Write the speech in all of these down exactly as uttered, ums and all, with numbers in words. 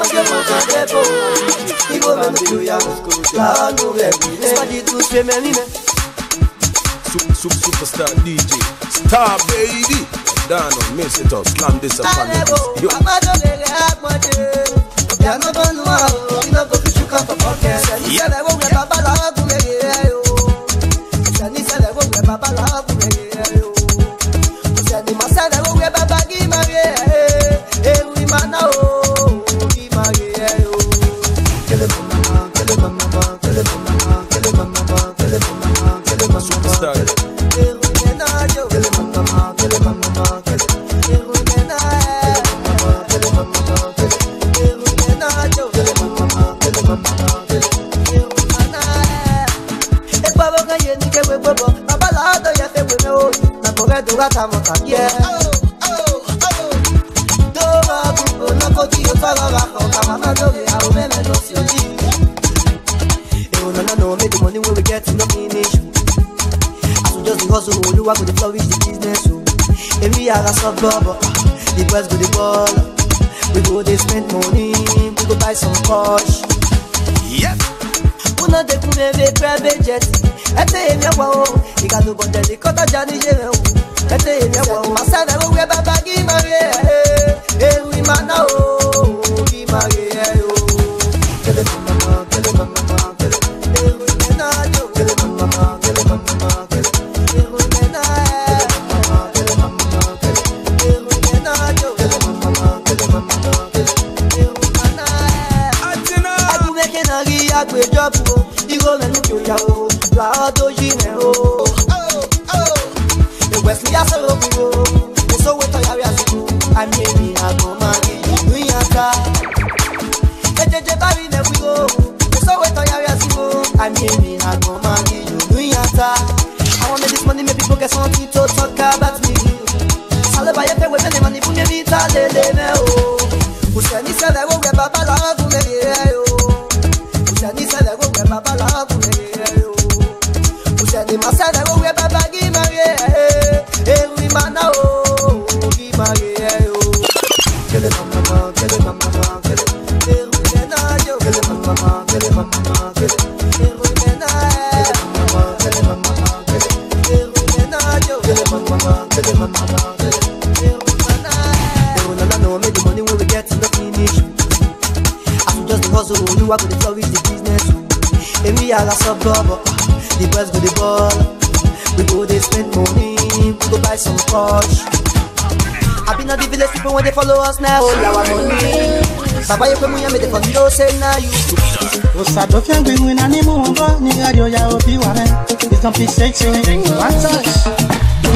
Superstar D J, Star baby, down on miss it up, slam this up on the the boys go the ball. We go they spend money. We go buy some Porsche. Yep. We no dey come a private jet. Ete emi awa o. Iga no bonde the kota jani jere o. Ete emi awa o. Masana go we baba gi mare. Eh we mana o. Gi mare o. Tele mama, tele mama, tele. Eh we na jo. Tele mama, tele mama, tele. Eh we na. Agbe job o, iro me nu ya o, la do yi me o. The West ya so o, the so we to ya ya so. Ami emi ago ma gi nu ya ka. Ejeje bari le wi o, the so we to ya ya so. Ami emi ago ma gi nu ya ka. I want this money make people get something to talk about me. Sale ba ye pe we me money fu me mi ta le le me o. Useni se le wo we baba la fu me ye o. Useni se le wo we baba la fu me ye o. Useni ma se le wo we baba gi mare e wi mana o gi mare o. Kele mama kele mama kele e wi na yo kele mama kele mama kele e wi na mama kele mama kele e wi na yo kele mama kele mama kele e wi na e wi na no make the money when we get to the finish. I just the hustle, you work with the flourish the business. And we are a suburb, the boys go the ball. We go they spend money, we go buy some Porsche. I been on the village people when they follow us now, all our money. Baba you come here, me the fun do say now you. Osa do fiang we win ani mo ngo ni radio ya obi wa me. It's not be sexy, one touch.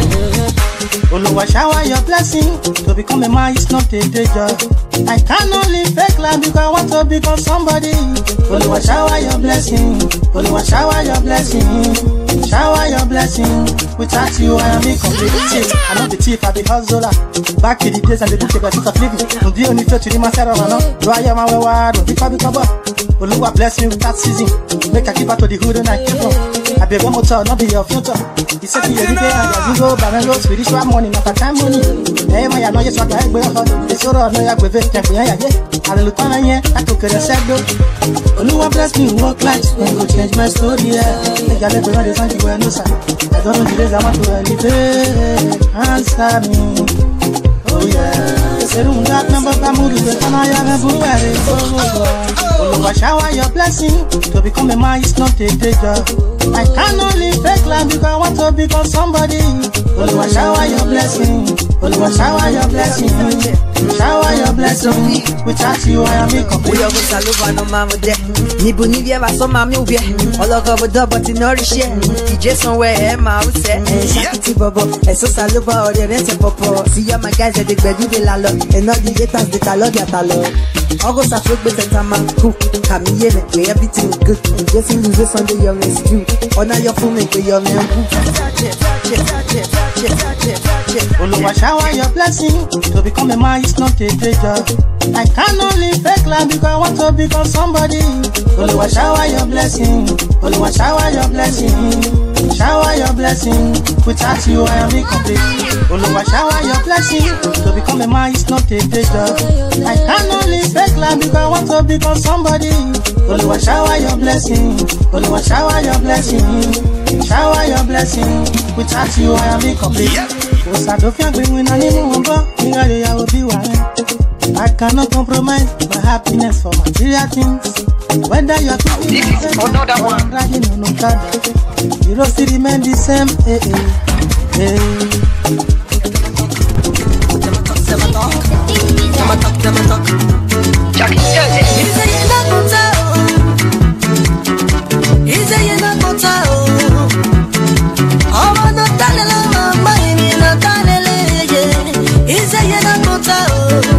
Oluwa shower your blessing. To become a man is not a day job. I can only fake life because I want to become somebody. Oluwa shower your blessing. Oluwa shower your blessing. Shower your blessing. Without you I am incomplete. I'm not the thief, I be hustler. Back in the days and the book about of living. No be only to the master of no. Do I am my word? If I become up. Oluwa bless me with that season. Make a keep out to the hood and I keep on. I be one motor, not be your future. He said me every day and you go back and go spiritual money, not a time money. Hey, my know yes, what I go on. It's all no ya go vet, can't be ya. I look on here, I took it a set though. Oluwa bless me, work like when go change my story. I got it around the sun to go and no side. I don't know the days I want to elevate. Answer me. Oh yeah. Serum that number family, but I am a boy. Oluwa shower your blessing. To become a man is not a day job. I can only fake life because I want to become somebody. Oluwa shower your blessing. Oluwa shower your blessing. Shower your blessing. Without you I am incomplete. We are going to love no mama there. Ni buni via va so mami ubie. All over the but in nourish here. D J somewhere ma we say. Shakiti bobo. Eso saluba oriente popo. See ya my guys at the bed de la lo. And all the haters the talo dia talo. August I float with the man cool. Come here where everything good. And just lose Sunday young is you. Honor your phone make your man Oluwa shower your blessing. To become a man is not a day job. I can only fake life because I want to become somebody. Oluwa shower your blessing. Oluwa shower your blessing. Shower your blessing. Without you I am incomplete. Oluwa shower your blessing. To become a man is not a day job. I can only this fake life because I want to become somebody. Oluwa shower your blessing, Oluwa shower your blessing, shower your blessing. Without you I am incomplete. Osadofia gbewin na nínú ọgbọ́n, ìrẹ̀lẹ̀ ìyàwó bí wà rẹ̀. I cannot compromise my happiness for material things. Whether you are cooking or riding on Okada, you don't still remain the same. Hey, hey, hey. Them a talk, them a talk, them a talk. Jackie says it. He say you not go tell. He say you not go tell. Oh, I'm not telling you, mama, I'm not telling you. He say you not go tell.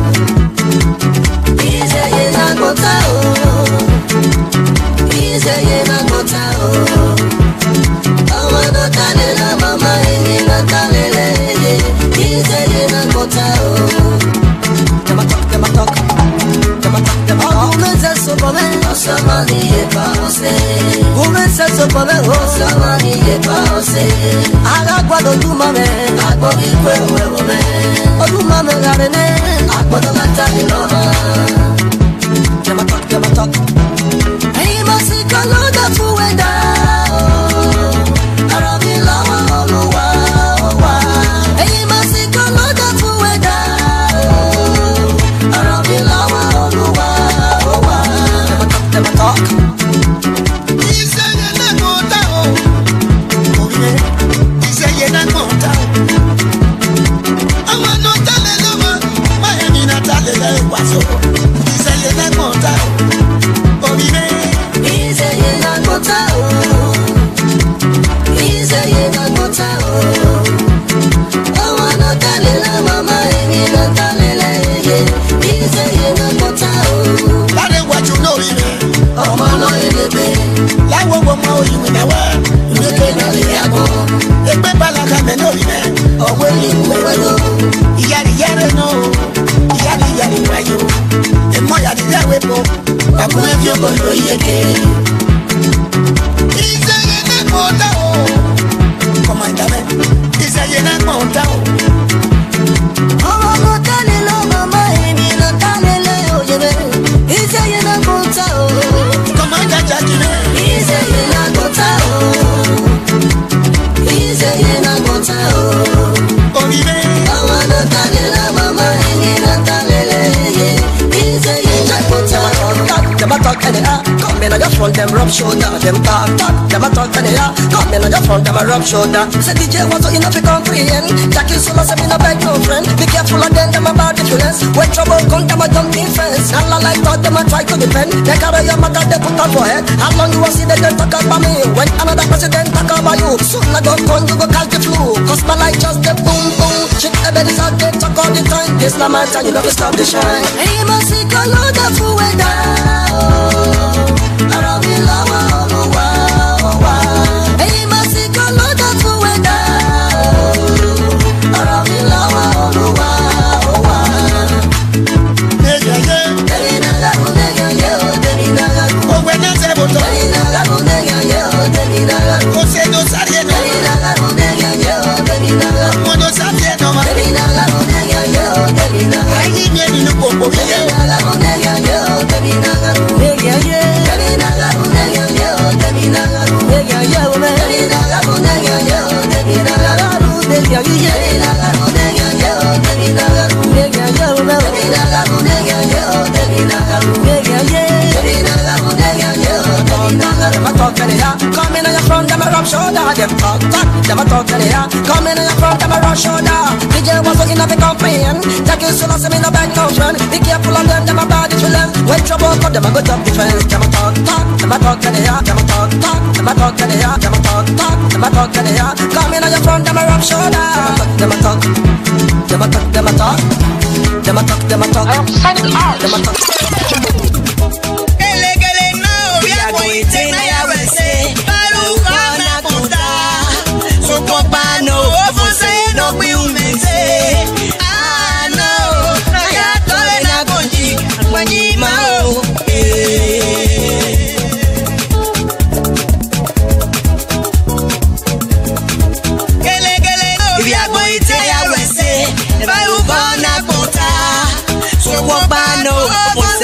He say you not go tell. He say you not go tell. Oh, I'm not telling you, mama, I'm not telling you. He say you not go tell. Them a talk, them a talk, them a talk, them a talk. Women say so for me, somebody est passé. Women say so for me, somebody est passé. Agua do tu mame, agua di fuego mame. O tu mame garene, agua do mata di loma. Them a talk, them a talk. Hey, masika lo da fuenda. Arabi lawa oluwa, owa. Hey, masika lo da fuenda. Arabi lawa oluwa, owa. Them a talk, them a talk. He say you not go down. Oh yeah. He say you not go down. I want no talent, my enemy not talent. What's up? He say you not go down. Oh yeah. He say you not go down. He say you not go down. I want no talent, mama, enemy not talent. He say you not go down. That ain't what you know, yeah. Oh, man, no, you be. Like what one more you in the world. You can't know the ago. If my balaka me know it. Oh, when you go, Yari yari no. Yari yari wayo. The more yari yari po. I put a few boys for you again. He say you not go down. Come on, damn it. He say you not go down. oh, no talent, mama, enemy not talent. Oh, you be. He say you not go down. Come on, Jackie. He say you not go down. He say you not go down. Oh, yeah. I wanna tell you, mama, ain't not telling you. He say you not go down. Them a talk and they are come in on your front, them rub shoulder. Them talk, talk. Them a talk and they are come in on your front, them a rub shoulder. Say D J was so enough to comprehend. Jackie Sula say me no beg no friend. Be careful of them, them about difference. When trouble come, them a jump in fence. All I like thought them a try to defend. They carry your matter, they put on for head. How long you will see they don't talk about me? When another president talk about you, soon I go come, you go catch the flu. Cause my life just the boom boom. Shit, the bed is out there, talk all the time. This na my time, you know to stop the shine. Hey, masika lo da fuenda. Arabi lawa oluwa, owa. Hey, masika lo da fuenda. Arabi lawa oluwa, owa. Yeah, yeah, yeah. Deri naga kunega yo, deri naga kunega. Oh, when I say about to. Deri naga kunega yo, deri naga kunega. Oh, say no, sorry, no. Deri naga kunega yo, deri naga kunega. Oh, no, sorry, no, man. Deri naga kunega yo, deri naga. I need me in the book, oh, Deri yeah. naga kunega yo, deri naga kunega yo. Deri naga kunega yo, deri naga kunega yo. Deri naga kunega yo, deri naga kunega yo. Deri naga kunega yo, deri naga kunega yo. Deri naga kunega yo, deri naga kunega yo. Deri naga kunega yo, deri naga. Them a talk and they are come in on your front, them a rub shoulder. Them talk, talk. Them a talk and they are come in on your front, them a rub shoulder. D J was looking at the comprehend. Take you so say me no beg no friend. Be careful of them, them a body to them. When trouble come, them a go jump defense. Them a talk, talk. Them a talk and they are. Them a talk, talk. Them a talk and they are. Them a talk, talk. Them a talk and they are. Come in on your front, them a rub shoulder. Them a talk, them a talk. Them a talk, them a talk. Them a talk, them a talk. Them a talk. Gele, gele, no, we are going to say, Baru, Ghana, Kuta, so Papa, no, Ofuse, no, we will say, ah, no, I told you, I go, G, when you know, Gele, gele, no, we are going to say, Baru, Ghana, Kuta, so Papa, no,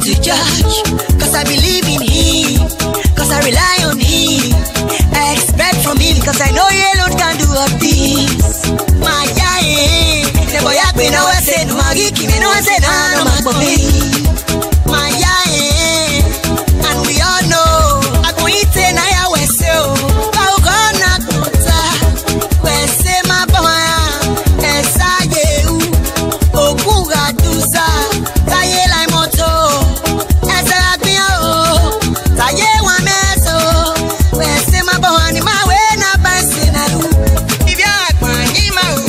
to judge, cause I believe in him, cause I rely on him. I expect from him, cause I know he alone can do all things. My yeah, the boy I been no I say no Magiki, me no I say no no Magbobi. My yeah, and we all know I go eat and I always say oh, how gonna go ta? When say my boy, esa ye u, okuga dusa, taye la moto, esa la pia o, taye wa meso. When say my boy ni ma we na basi na lu, ibya kwa ni ma o.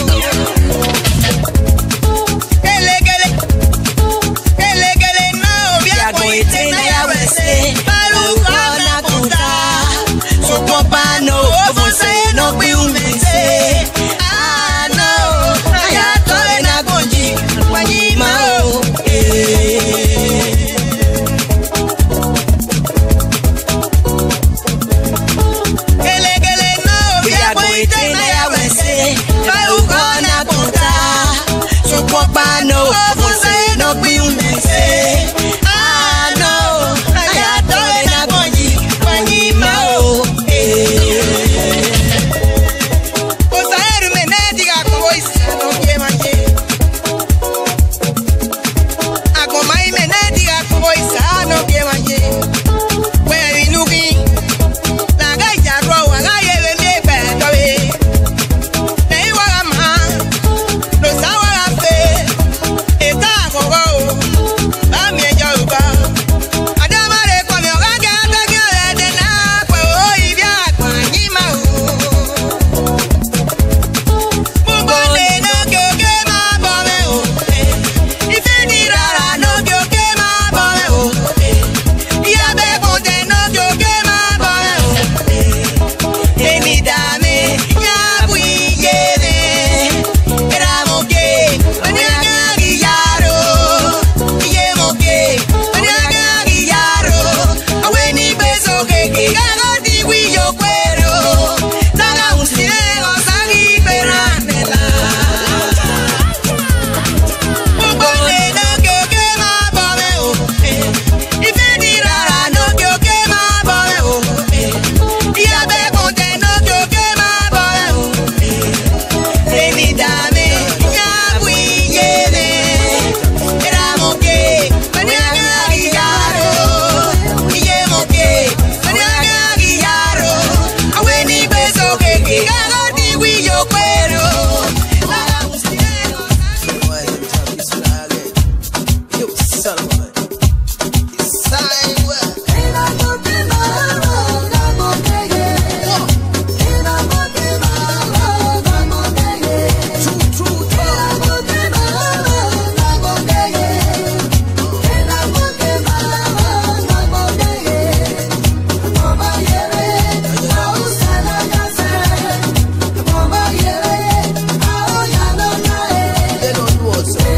Gele gele, gele gele na obya kwa ite na ya we say, balu gonna kuta, so popa no, ofose no bi umese. Ah no, aya tole na gonji, kwa ni ma o. Gele gele no obya kwa ite na ya we say, balu gonna kuta, so popa no, ofose no bi umese. Ah no, aya tole na gonji, kwa ni ma o. Osaeru menediga kwa voice no kemanje. Agomai menediga kwa voice no kemanje. Where you looking? Laga jarro waga yele me bedowe. Nei waga ma, lo sawa fe. Eta gogo, ba me joga. Adamare kwa me oga gata gele de na kwa o ibya kwa nyima o. Mubole no gyoge ma bome o. Ife ni rara no gyoge ma bome o. Iyabe konte no gyoge ma bome o. Emi dame nyabu iyere. Era moke, onyaga giyaro. Iye moke, onyaga giyaro. Aweni beso keke, gago diwi yo kwero. Taga usine osangi peranela. Mubole no gyoge ma bome o. Ife ni rara no gyoge ma bome o. Iyabe konte no gyoge ma bome o. Emi dame nyabu iyere. Era moke, onyaga giyaro. Iye moke, onyaga giyaro. Aweni beso keke, gago diwi yo kwero. Taga usine Yo, son of a- Sign well. True, true talk. They don't know what's up.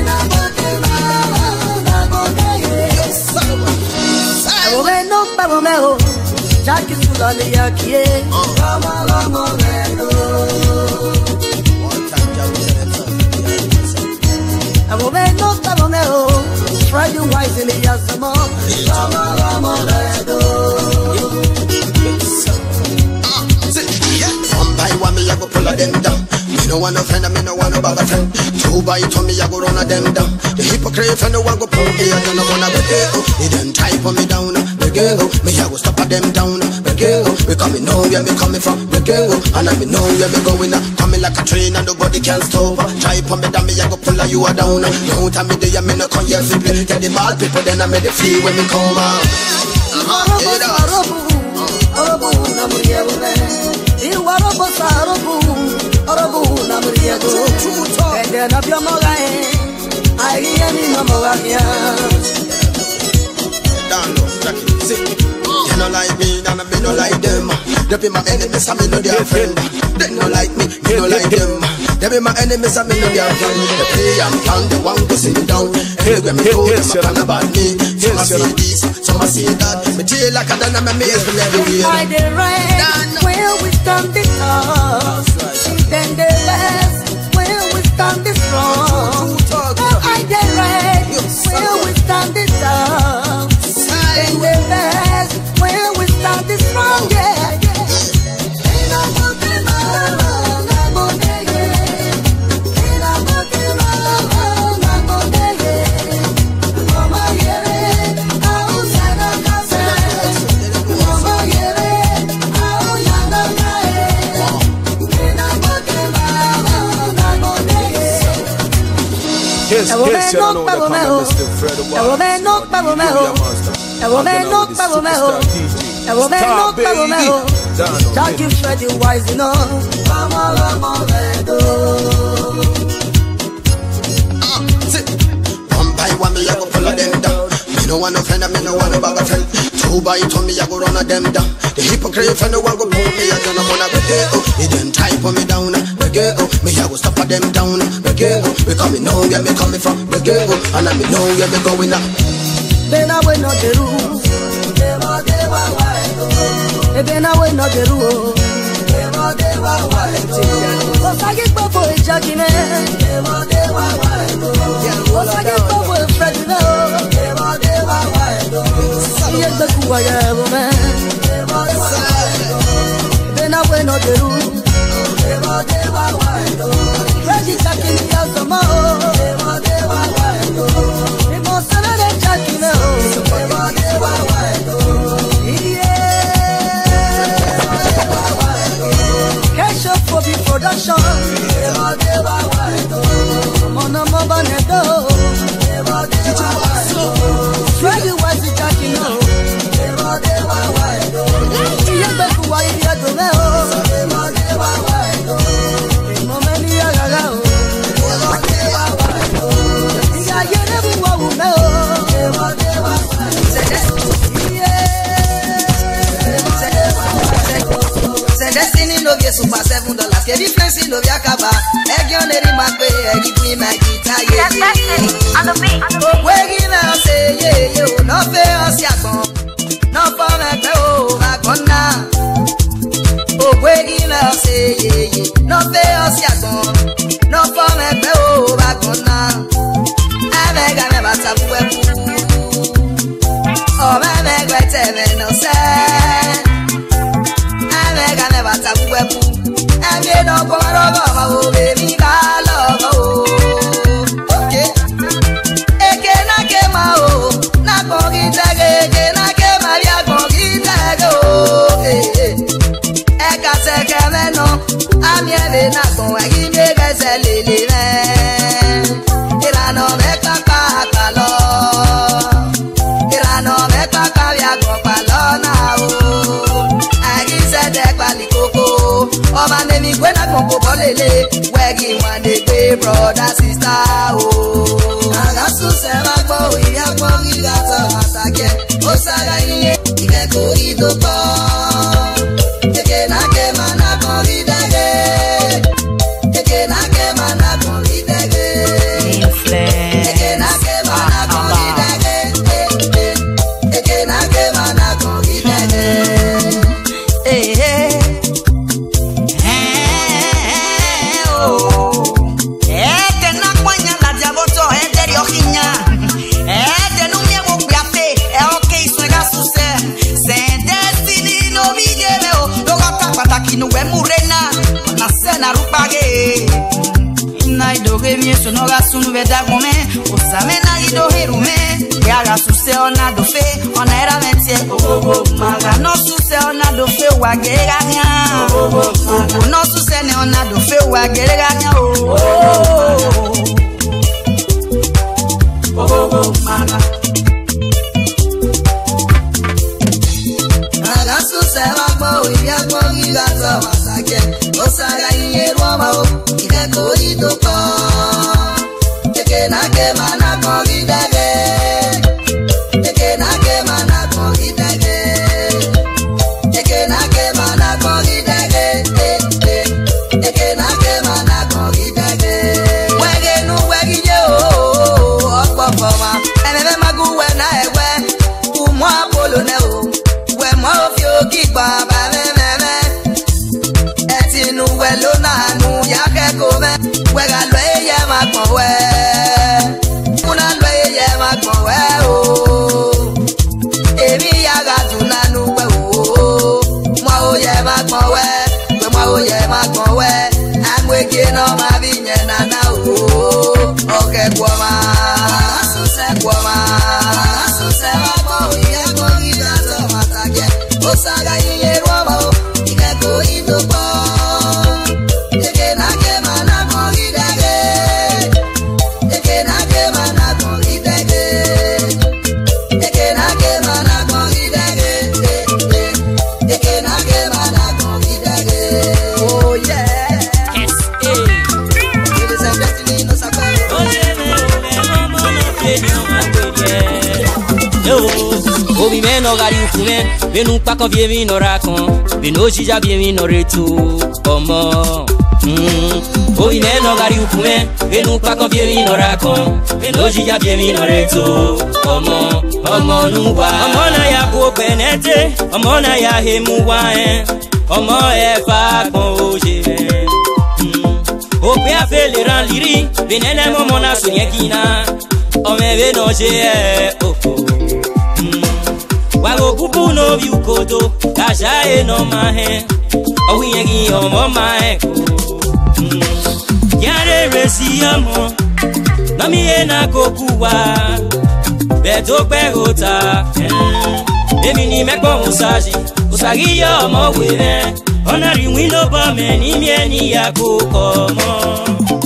Yo, son of a- Sign well. Bueno, pabomeo, ya que su la leía quiere. Vamos, vamos, bueno. One time, Jah will tell them something. Amo bueno, pabomeo, try you wise in the yasamo. Vamos, vamos, bueno. One by one, me a go pull a them down. Me no want no friend, and me no want no bad friend. Two by two, me a go run a them down. The hypocrite friend, no one go pull me, I don't wanna be there. He done type on me down, the girl. Me a go stop a them down, the girl. We coming know where me coming from, the girl. And I me know where me going. Coming like a train, and nobody can stop. Type on me down, me a go pull a you a down. Don't tell me there, me no come here to play. Tell the bad people, then I make the feel when me come out. Uh-huh, hear that? Orobu, orobu, na muriego me. Iwarobo sa orobu, orobu na muriego. Ende na pio mogae, ai eni no mogaia. Down low, Jackie, see. You no like me, and me no like them. They be my enemies, and me no their friend. They no like me, me no like them. They be my enemies, and me no their friend. They play and plan, they want to see me down. Hey, when me told them I'm about me. Some I say this, some I say that. Me tail like a done, and me maze from everywhere. I the right, where we stand the tough. Then the left, where we stand the strong. I the right, where we stand the tough. Yes, you know the comment, Mister Fred Wallace. Star Baby, Dano Thank you, Freddy Wise, you know. One by one, me I go pull them down. Me no want no friend, me no want no bag of friend. Two by two, me I go run a them down. The hypocrite friend, no one go pull me. I don't wanna go there. Oh, he didn't type on me down. Reggae, oh, me I go stop at them down. Reggae, oh, we coming know where me coming from. Reggae, oh, and I me know where me going now. Then I went on the roof. Then I went on the roof. What's I get for a jockey man? What's I get for a Freddy now? Yes, the cool I am, man. Then I went on the roof. Freddy jockey me out the mouth. They must have a jockey now. Cash up for the production. Mona Mamba Nedo. Freddy was the jockey now. Yembeku wa ibi adome o. Momeni agaga o. Iya yerebu wa wume o. Destiny no be super seven dollars. The difference no be akaba. Egyo neri magbe, egi bui magita ye. Wegi na say ye ye o no fe osiagbon. No for me pe o agona. O wegi na say ye ye no fe osiagbon. No for me pe o agona. Amega me batabu ebu. O me me gwete me no say. Amega me batabu ebu. Emi no go rogo ma o baby ka love o. Okay. Eke na ke ma o. Na go gitege eke na ke Maria go gitege o. Eh eh. Eka se ke me no. Ami ebe na go agi me gese lele me. Ira no me kaka kalo. Ira no me kaka ya go palona o. Agi se de kwali koko. Oba nemi gwena konko bolele. Wegi wande gbe brother sister o. Agasu se magbo iya gbo igato atake. Osaga iye ike ko idoko. Eke na ke mana ko idege. Eke na ke mana ko idege. Eke na ke mana ko idege. Eke na ke mana ko idege. Eh eh. No we murena na sena rupage ina idoge mieso no gasu no veda come o samena ido herume ya gasu se ona do fe ona era metie ogogo maga no su se ona do fe wa gerega nya ogogo no su se ne ona do fe wa gerega nya o ogogo maga agasu se wa gbo ibi agbo igazo wasake osaga iye roma o ike ko idoko eke na ke mana ko idege eke na ke mana ko idege eke na ke mana ko idege eke na ke mana ko idege wege nu wege je o okpo foma enebe magu we na ewe umo apolo ne o we mo fi ogigba ba me me me etinu we lo na nu ya ke ko me we ga lo eye ma gbon we una lo eye ma gbon we o emi ya ga tun na nu we o mo o ye ma gbon we we mo o ye ma gbon we anweke no ma bi yen na na o o ke kwa ma asu se kwa ma asu se ma mo ye ko ri ga so ma ta ke o saga iye roma o ike ko idoko eke na ke mana ko idege no gari ufume, benu pako vievi no rakon, benu jija vievi no retu, omo. Obi me no gari ufume, benu pako vievi no rakon, benu jija vievi no retu, omo, omo nuwa. Omo na ya ko penete, omo na ya hemuwa eh, omo e fa kon oje. Ope a fait les rangs liri, benene momo na sunyekina, ome ve no je oh oh. Wago pupu no viu kodo, kasha e no mahe, owi yegi omo mahe ko. Yare resi amo, nami e na kokuwa, beto perota. Emi ni mekpo usaji, usagi yo omo wene. Onari wino ba meni mieni ya kukomo.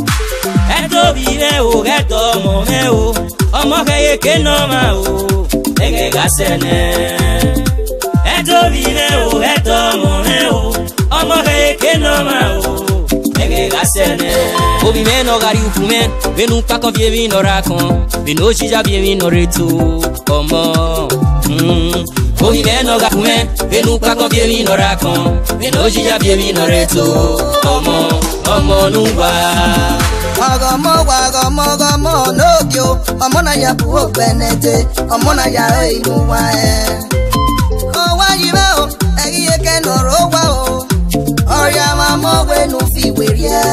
Eto vive o geto mo me o, omo keye ke no ma o, ege gasene. Eto vive o geto mo me o, omo keye ke no ma o, ege gasene. Obi me no gari ufume, benu pako vievi no rakon, benu jija vievi no retu, omo. Mm. Obi me no gafume, benu pako vievi no rakon, benu jija vievi no retu, omo, omo nuwa. Ogomo wagomo gomo no bio, omo na ya buo benete, omo na ya inu wa e. O wa yibe o, egi eke no ro wa o. Oya mamo we nu fi werie.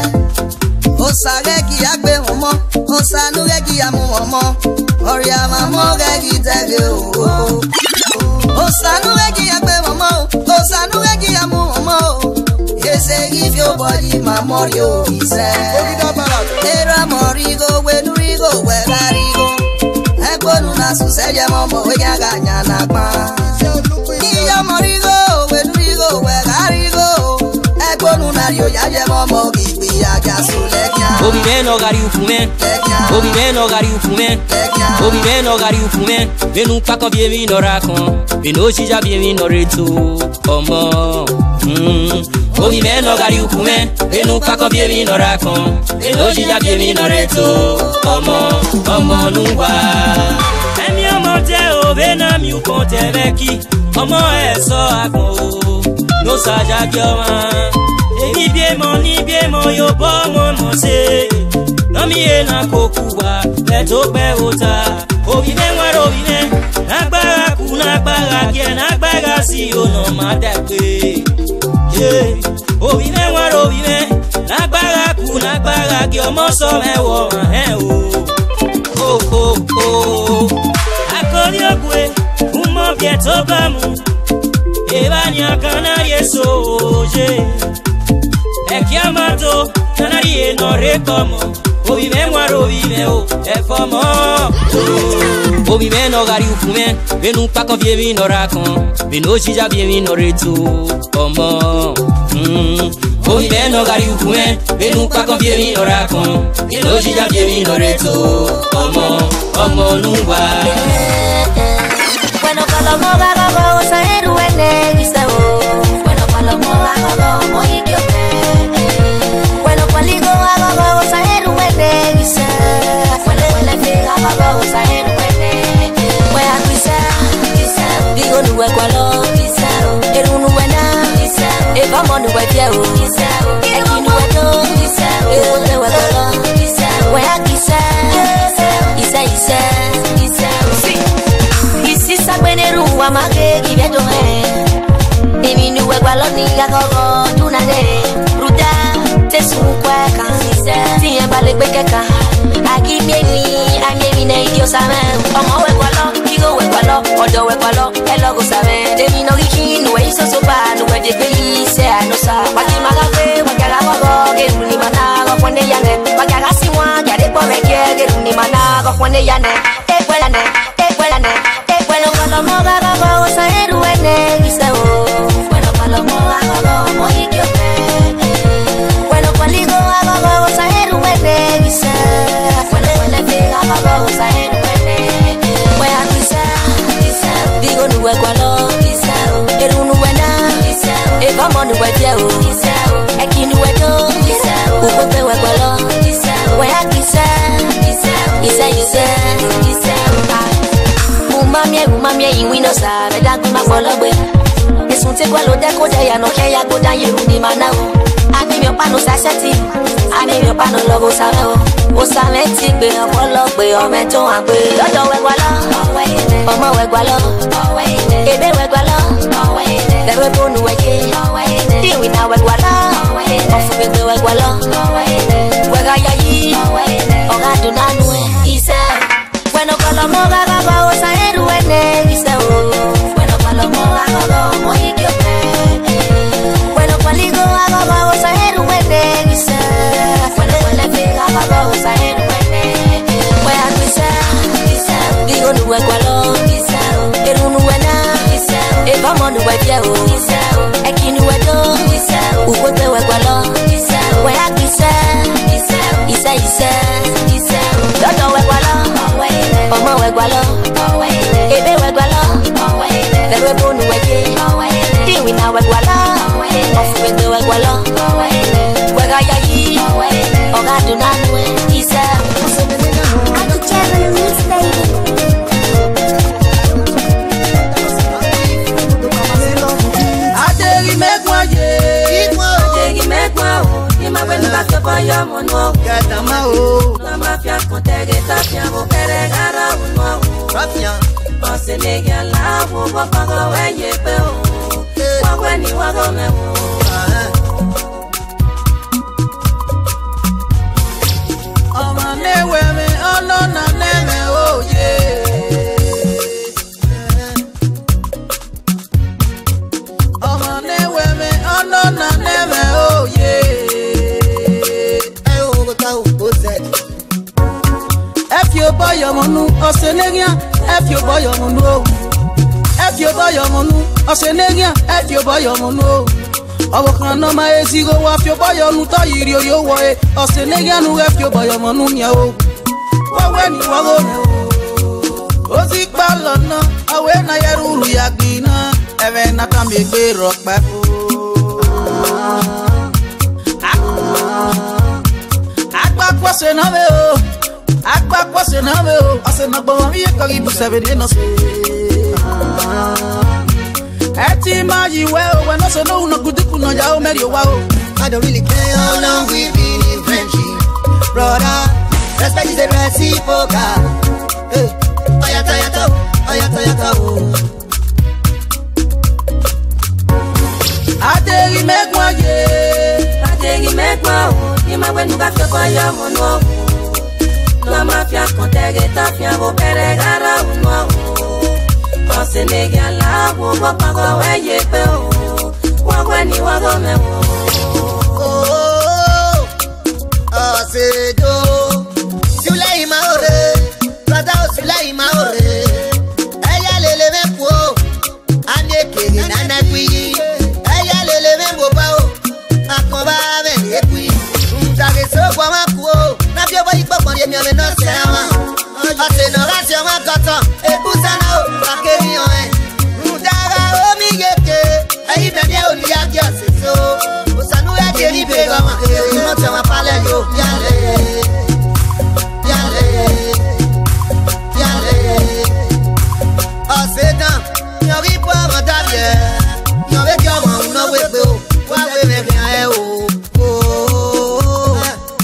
O sage ki agbe omo, o sanu ge ki amu omo. Oya mamo ge ki tege o. O sanu ge ki agbe omo, o sanu ge ki amu omo. Say if your body my morio is Era morigo we nurigo we garigo Ego na su se llama mo we ganya na pa Iya morigo we nurigo we garigo Ego na rio ya llama mo gibi ya gasulekya Obi me no gari ufume Obi me no gari ufume Obi me no gari ufume Benu pako vievi no rakon Benu jija vievi no retu Omo Mm. Obi me no gari ufume, benu pako vievi no rakon, benu jija vievi no retu, omo, omo nuwa. Emi omo te o bena mi ukonte veki, omo e so akon, no saja kioma. Emi bie mo ni bie mo yo bo mo mo se, no mi e na kokuwa, beto pe ota. Obi me waro obi me, nagbara ku nagbara kie nagbara si yo no madepe. Yeah, obi me waro obi me, nagbara ku nagbara ki omo so me wo he o. Oh oh oh, akoli ogwe, umo bieto bamu, ebani akana yeso je. Ekiamato, kanari e no rekomo, obi me waro obi me o, e fomo. Obi me no gari ufume, benu pako vievi no rakon, benu jija vievi no retu, omo. Mm. Obi me no gari ufume, benu pako vievi no rakon, benu jija vievi no retu, omo, omo nuwa. Bueno, palomo gago go saeru ene giseo. Bueno, palomo gago go mo ikiope. Bueno, paligo gago go saeru ene giseo. Bueno, bueno figa gago go saeru ene. Wea quisa, quisa, digo nuwe kwalo, quisa, eru nuwe na, quisa, e vamo nuwe piao, quisa, eki nuwe do, quisa, e nuwe kwalo, quisa, wea quisa, quisa, quisa, quisa, sí. Quisa beneru amake kibeto he, emi nuwe kwalo ni gago tunane, ruta tesu kweka, tiye bale kweka, aki mieni, amieni ne idio sabe, omo we kwalo. We kwalo, odo we kwalo, elo go sabe. Demi no giki, no we iso sopa, no we de pei se anosa. Waki magafe, waki agago, que ni mana go pone yane. Waki agasiwa, ya de pobre que que ni mana go pone yane. E kwelane, e kwelane, e kwelo kwalo mo gago go saeru ene giseo. Bueno kwalo mo gago mo ikiope. Bueno kwaligo gago go saeru ene giseo. Bueno kwele figa gago go saeru ene. Digo nuwe kwalo, eru nuwe na, e vamo nuwe piao, eki nuwe do, ukope we kwalo, wea kisa, isa isa, umamie umamie iwino sa me da ma fologbe. Esun ti gwa lo de ko de ya no ke ya go da yeru ni manawo. Ani mi opa no sa seti. Ani mi opa no logo sa me o. O sa me ti gbe fologbe o me to an gbe. Dodo we gwa lo. Omo we gwa lo. Ebe we gwa lo. Le we bonu we ke. Di wi na we gwa lo. Ofu be we gwa lo. We ga ya yi. O ga do na nu e. Ise. Bueno kolo mo ga ga ba o sa eru ene. Ise o. Bueno kolo mo ga ga ba o mo ikyo pe. Bueno kwaligo ga ga ba o sa eru ene. Ise. Bueno kwale fe ga ga ba o sa eru ene. We a ise. Ise. Digo nu we kwalo. Ise. Eru nu we na. Ise. E ba mo nu we pie o. Ise. E ki nu we do. Ise. U we pe we kwalo. Ise. We a ise. Ise. Ise ise. Ise. Dodo we kwalo. Omo we gwa lo, ebe we gwa lo, le we bonu we ke, di wi na we gwa lo, ofu we we gwa lo, we ga ya yi, o ga do na nu e, isa. I could tell you this baby. Adegi me kwa ye, Adegi me kwa o, ni ma we nuka ke pa ya mo no. gata ma o, La mafia kontege tapia mo pere gara uno. rafia, Pense nega la wo wa pa go we ye pe o. Wa we ni wa go me o. oma ne we me, ono na ne me o ye. Oma ne we me, ono na ne me o ye. If you buy your monu, or Senegia, if you buy your monu, if you buy your monu, or Senegia, if you buy your monu. Our clan my ezigo, if you buy your nuta, you yo way, or Senegia, no, if you buy your monu, yo. When you are going, Ozik Balona, away na Yarulu Yagina, even not a big rock back. Akba kwase na me o, akba kwase na me o, ase na gbo mi ko ibu seven no se. Eti ma yi we o, we no so no no guduku no ja o meri o wa o. I don't really care how long we've been in friendship, brother. Respect is a reciprocal. Hey, ayata ayata, ayata ayata oh. Adegi me kwa ye, Adegi me kwa o, ni ma we nuka ke pa ya mo no. La mafia kontege tapia mo pere gara uno. Pense nega la wo wa pa go we ye pe o. Wa we ni wa go me o. Oh, oh, say do. Sulaima ore, brother Sulaima ore. Aya lele me po, ane keni nana kui. Aya lele me bo ba o, akoba me ne kui. Mtage so kwa ma po, na bio ba ipo kwa ye mi ame no se ama. Ase no ga se ma kata, e busa na o, akeri o e. Mtaga o mi yeke, ayi me ne o ni ya ki ase so. Osanu ya deri be ga ma, e no te ma pale yo, yale. Yale. Yale. Ase dan, yo ri po ma da bien. Yo ve yo ma no we pe o, wa we me bien e o. Oh.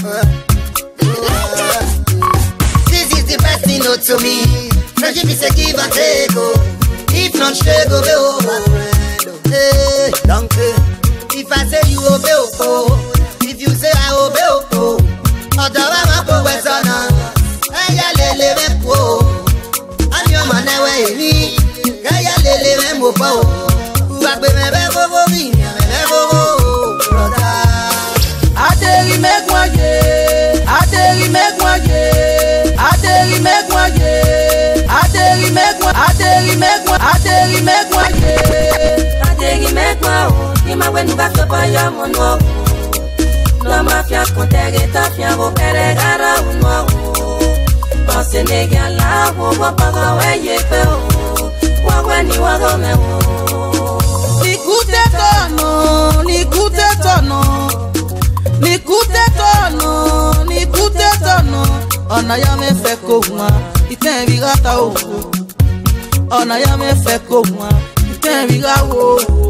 This is the best thing to me. Friendship is a give and take oh. If not stay go be over. Hey, don't care. If I say you obey oh, if you say I obey oh, other one go west on. Aya lele me po, I'm your man away me. Aya lele me mo po, wa gbe me be go go mi, me go go brother. Adegi me kwa ye, Adegi me kwa ye, Adegi me kwa ye, Adegi me kwa, Adegi me kwa, Adegi me kwa ye. Adegi me kwa o, ni ma we nuka ke pa ya mo no. La mafia kontege tapia mo pere gara uno. Pense nega la wo wa pa go we ye pe o. Wa we ni wa go me o. Nikute tono, nikute tono, nikute tono, nikute tono. Ona ya me fe ko ma, ite bi gata o. ọ̀nà yẹn mi fẹ́ kó wọn kẹ́mi ká wo.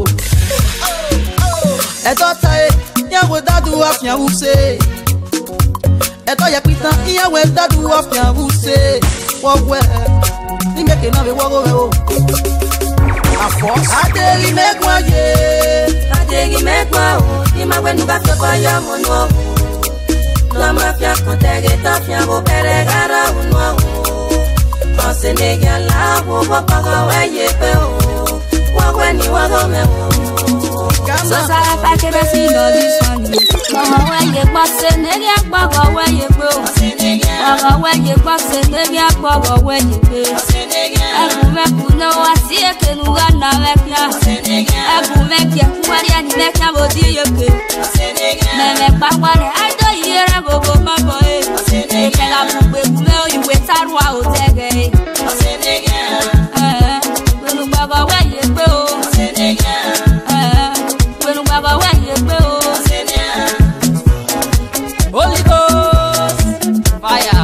ẹ̀tọ́ ta ẹ̀ ìyàwó dádú àfihàn wúṣe ẹ̀tọ́ yẹ pitan ìyàwó dádú àfihàn wúṣe wọ́wẹ́ ní mẹ́kẹ̀ náà mi wọ́wọ́ rẹ̀ o. àfọ́ adéri mẹ́gbọ́n yé adéri mẹ́gbọ́n o ní ma wẹ́nu bá fẹ́ kọ́ yọ mọ́ nù ọ̀hún lọ́mọ fi àkọ́tẹ́rẹ́ tó fi àwọn bẹ̀rẹ̀ rárá òun ọ̀hún ọ̀sẹ̀ nìyẹn láàbò bọ́kọ̀rọ̀ wẹ́yẹ pé o wọ́wẹ́ ni wọ́wọ́ mẹ́ o. So Sarah pack it as you know this one. Mama when you boss it, nigga bugger when you go. Bugger when you boss it, nigga bugger when you go. Ebu meku no I see a kenu gana mekya. Ebu mekya kuwari ani mekya bodi yoke. Meme pakwane I do yere gogo mabo eh. Eke la bube kume o you wait arwa o tege. Eh, wenu bugger when you go. Baba when you go, Holy Ghost, fire.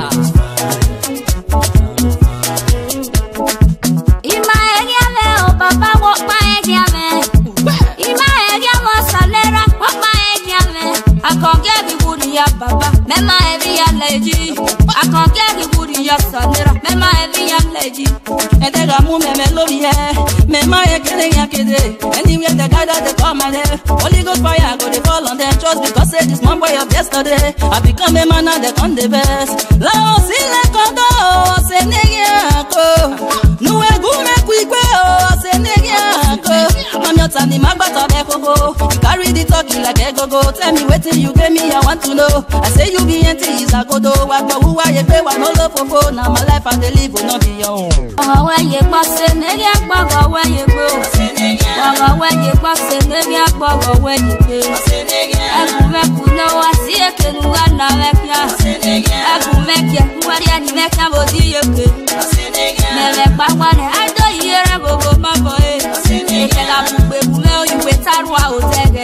In my area, oh Papa, walk my area, man. In my area, Salera, walk my area, man. I can't get the woody, Papa, Mema every young lady. I can't get the woody, Salera, Mema every young lady. And they got more melody, Mema, getting a kid. Anyway, the guy that they call my name. Holy Ghost fire, go they fall on them just because say this one boy of yesterday. I become a man and they come the best. Lao si le kondo, se negiako. No e gume kwikwe, se negiako. I'm your tani magbata bekoko. You carry the talking like a go-go. Tell me what you gave me, I want to know. I say you be empty, is a godo. Wagba who I pay, one no love for phone. Now my life and the live will not be your own. Oh, when you boss it, nigga, bugger when you go. Bugger when you boss it, nigga, bugger when you go. Ebu meku no I see a kenu gana mekya. Ebu mekya kuwari ani mekya bodi yoke. Meme pakwane I do yere gogo mabo eh. Eke la bube kume o you wait arwa o tege.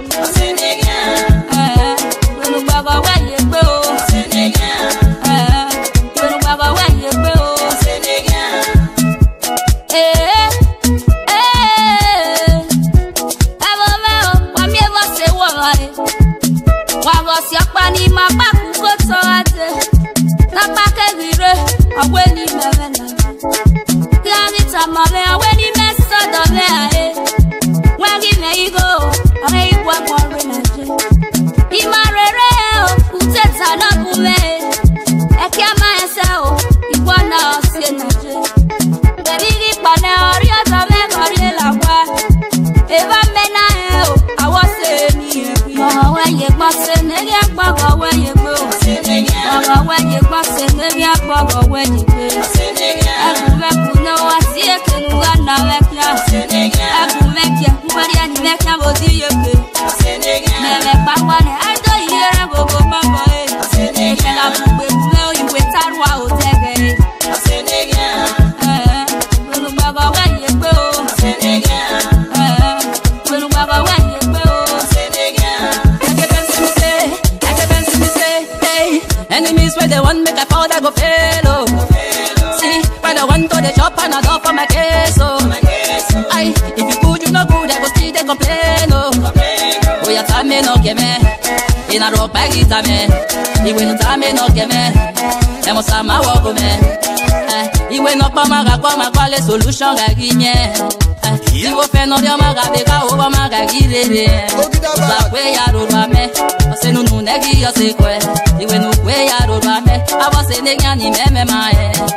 Eh, wenu bugger when you go. Eh, wenu bugger when you go. Eh, eh, evo meo wa mi evo se wo mare. Wa go si apani ma pa ku ko so ate. Na pa ke vire awe ni meme na. Plani ta ma me awe ni me so do me ae. Wa gi me igo, ore igwa kwa re na je. Ima re re o, uteta na kume. Eke ama ese o, igwa na osie na je. Baby gi pane ori o do me kori la kwa. Eva me na e o, awo se ni e bi. Mama when you boss it, nigga bugger when you go. Bugger when you boss it, nigga bugger when you go. Ebu meku no I see a kenu gana mekya. Ebu mekya kuwari ani mekya bodi yoke. Meme pakwane I do yere gogo mabo eh. Eke la bube kume o you wait arwa o tege. Eh, wenu bugger when you go. Eh, wenu bugger when you go. Enemies where they want make I fall, I go fail, oh. See, when I want to the shop and I don't for my case, oh. Aye, if you good, you no good, I go still they complain, oh. Oh, ya tame no que me, in a rock bag it me. He will tame no que me, emo sama woko me. He will not come and come and call a solution like me. He will fend on your maga, they go over maga, give it. That way I don't want me. I say no, no, negi, I say, well, you will know where I don't want me. I was saying, I need me, my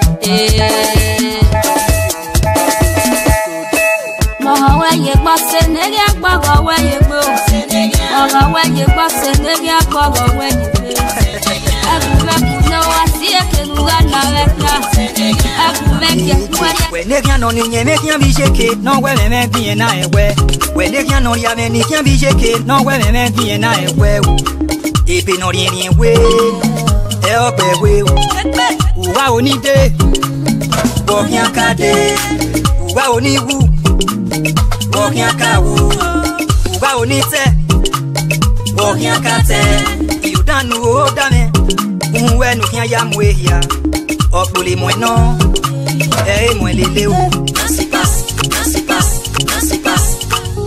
Mama when you boss it, nigga, bugger when you go. Bugger when you boss it, nigga, bugger when you go. Ebu meku no I see a kenu gana mekya. Ebu mekya kuwari. We ne kya no ni nye me kya bi sheke no we me me bi na e we. We ne kya no ya me ni kya bi sheke no we me me bi na e we. E pe no ri ri we. E o pe we. Uwa oni de. Bo kya ka de. Uwa oni wu. Bo kya ka wu. Uwa oni te. Bo kya ka te. You dan no o da me. Unwe no kya ya mwe ya. Opuli mwe no. Eh, moi les léo. Nancy passe, Nancy passe, Nancy passe.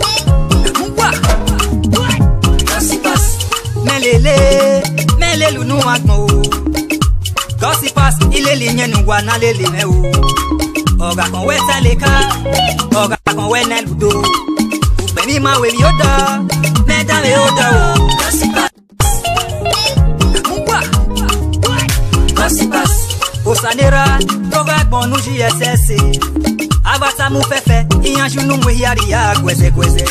Nancy passe. Mais les lé, mais les loups nous agmo. Quand si passe, il est ligné nous wana les lé mais ou. Oga kon we saleka, oga kon we na ludo. Ubeni ma we yoda, me da me oda o. Nancy passe. Nancy passe. Osanera, oga bon nous J S S. Avata mu fefe, iyanju nu mwe yari ya gweze gweze.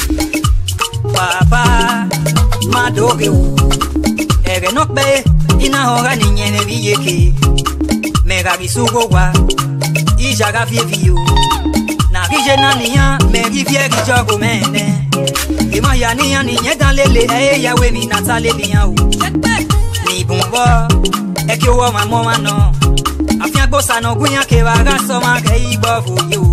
Papa, ma doge u. Ere nokbe, ina hora ni nyene viyeke. Mega gisugo wa, ijaga vieviyo. Na rije na niya, me riviere jogo mene. Ima ya niya ni nye dan lele, e ya we mi nata lele ya u. Ni bonvo, e ki wo ma mo ma no. Afian gbosa no gunya ke waga so ma ke igbo fu yo.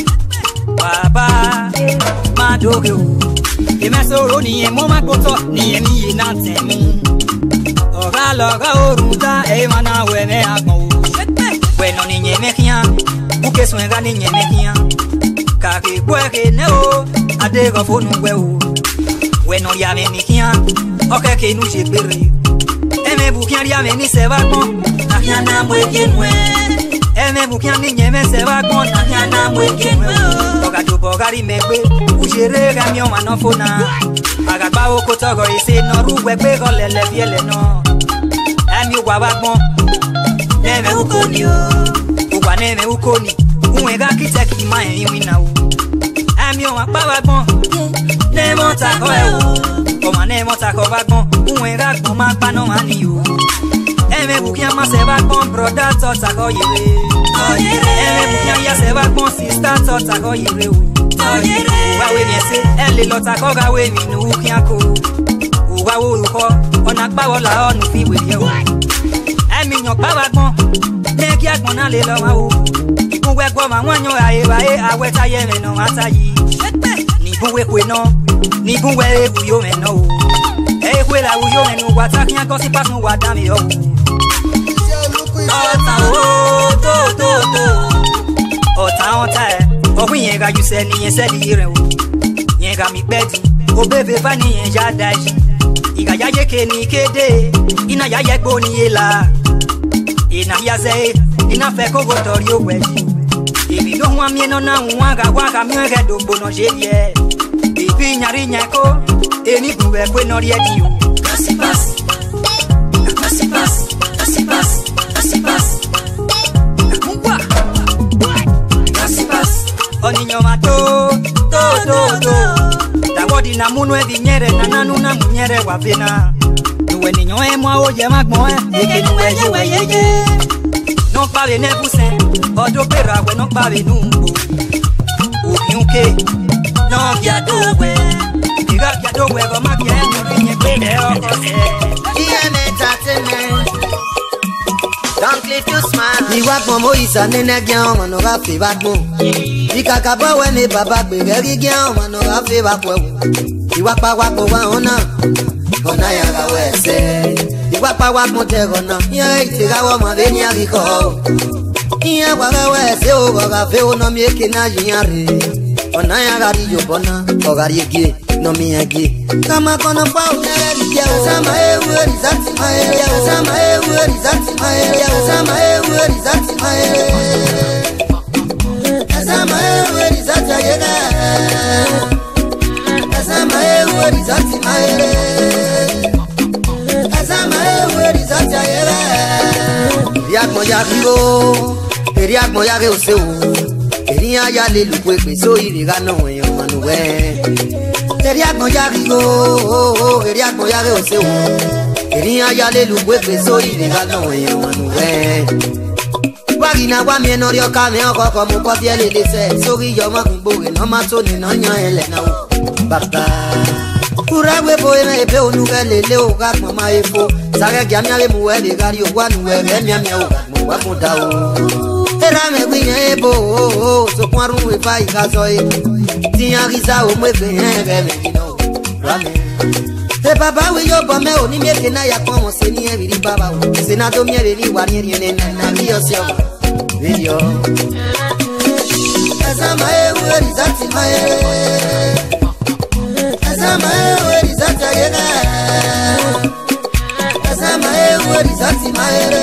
Papa, ma doge u. Ime soro ni e mo ma koto, ni e mi e na temi. Oga loga oruta, e mana we me akmo. Bueno ni nye me kian, uke swenga ni nye me kian. Kake bweke ne o, ade go fonu we o. Bueno ya me ni kian, oke ke nu je pere. Eme bukian ya me ni se va kon, na kian na mwe kenwe. Eme bukian ni nye me se va kon, na kian na mwe kenwe. Oga to bogari megbe, ujere ga mi o manofona. Aga ba o kotogo ise no ruwe pe go lele fiele no. Emi wa ba gbon, neme ukoni o. Uwa neme ukoni, unwe ga kite ki ma en wina o. Emi o wa pa ba gbon, nemo ta ko e o. O ma nemo ta ko ba gbon, unwe ga gbon ma pa no ma ni o. Eme bukia ma se ba gbon, brother to ta ko yire. Eme bukia ya se ba gbon, sister to ta ko yire o. Wa we bien se, elle lo ta ko ga we mi nu kian ko. Uwa wo ko, ona pa wo la onu fi we ye o. Emi yan pa wa gbon, ne ki agbon na le lo ma o. Ikun we gbo ma won yan aye wa e awe ta ye me no ata yi. Ni bun we kwe no, ni bun we e bu yo me no o. E kwe la u yo me nu wa ta kian ko si pas nu wa da mi o. Ota o to to to. Ota ota e. Ogun yen ga you se ni yen se di re o. Yen ga mi pedi, o bebe fa ni yen ja daji. Iga ya ye ke ni kede, ina ya ye gbo ni ela. Ina ya ze, ina fe ko go tori o weji. Ibi do hwa mi no na hwa ga wa ga mi re do gbo no je ye. Ibi nyari nyako, eni buwe kwe no ri e di o. Nancy passe. Nancy passe. Nancy passe. Nancy passe. Nancy passe. Oniño mato, to to to. Dawodi na munu e vinyere na nanu na munyere wa vina. Nuwe niño e mwa o ye magmo e, eke nuwe ye we ye ye. Non pare ne busen, odo pera we non pare numbo. Ubi unke, non via do we. Iga via do we go mabia e nuri nye kwede oko se. I am entertainment. Don't click to smile. Iwa pon mo isa nene gyan ọmọ no ra fe ba gbon. Ikaka bo we me baba gbe ri gyan ọmọ no ra fe ba po ewu. Iwa pa wa po wa ona. Ona ya ga we se. Iwa pa wa mo te gona. Ya ite ga wo mo be ni ari ko. Iya wa ga we se o ga fe o no mi e ke na yin are. Ona ya ga ri yo bona. O ga ri ege. No mi agi kama kono pa unere dige o sama e wori zati ma e o sama e wori zati ma e o sama e wori zati ma e sama e wori zati ayega sama e wori zati ma e sama e wori zati ayega riak mo ya vivo riak mo ya ge o se o eri aya le lu pe pe so ire ga no wen o manu we Quería apoyar rigo, quería apoyar o seu. Quería ya le lu pe so y de gano e manuwe. Wagina wa mi no rio ka me oko como po tie le dice, so gi yo ma gbo ge no ma so ni no nya ele na o. Baba. Kura we bo me pe onu ga le le o ga mo ma e fo. Sa ga gya mi ale mu we de ga ri o wa nu we ge mi mi o ga mo wa mo da o. Era me gwi e bo, so kwaru we fa i ga so e. Tiyan risa o mwe fe hen be me no rame e baba we yo bo me oni me ke na ya kon mo se ni e ri baba o se na do mi re ri wa ni ri ne na ri o se o video. Azama e wori zati mae. Azama e wori zati ayega. Azama e wori zati mae.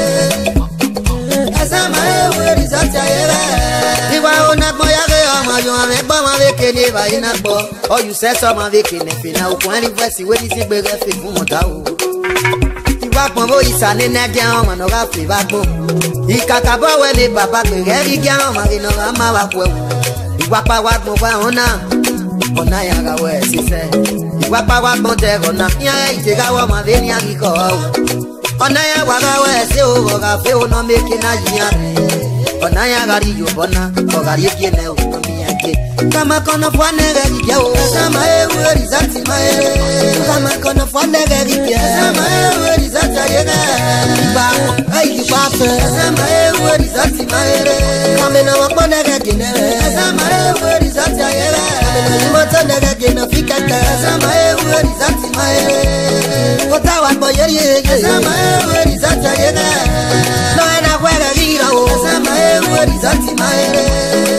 Azama e wori zati ayega. Iwa ona mo ya ge omo yo ame gbo mo ve kene ba ina gbo. Oh you say so mo ve kene fi na o kwani verse we ni si gbe re fi fun mo ta o. Iwa pon bo isa ni na ge omo no ga fi ba gbo. Ikaka bo we ni baba gbe re ri ge omo ri no ga ma wa ku e. Iwa pa wa gbo ba ona. Ona ya ga we si se. Iwa pa wa gbo te ona. Ya ite ga wo mo ve ni a ki ko o. Ona ya wa ga we se o ga fe o no me ki na yin. Ona ya gari yo bona, o gari kiene o mi ake. Kama kono fwane gari kia o. Sama e wori zati mae. Kama kono fwane gari kia. Sama e wori zati ayega. Ba, ai ki pape. Sama e wori zati mae. Kame na wakone gari ne. Sama e wori zati ayega. Kame na limoto ne gari na fikata. Sama e wori zati mae. Kota wakbo yeri. Sama e wori zati ayega. No ena kwega gira o. Sama e wori zati mae.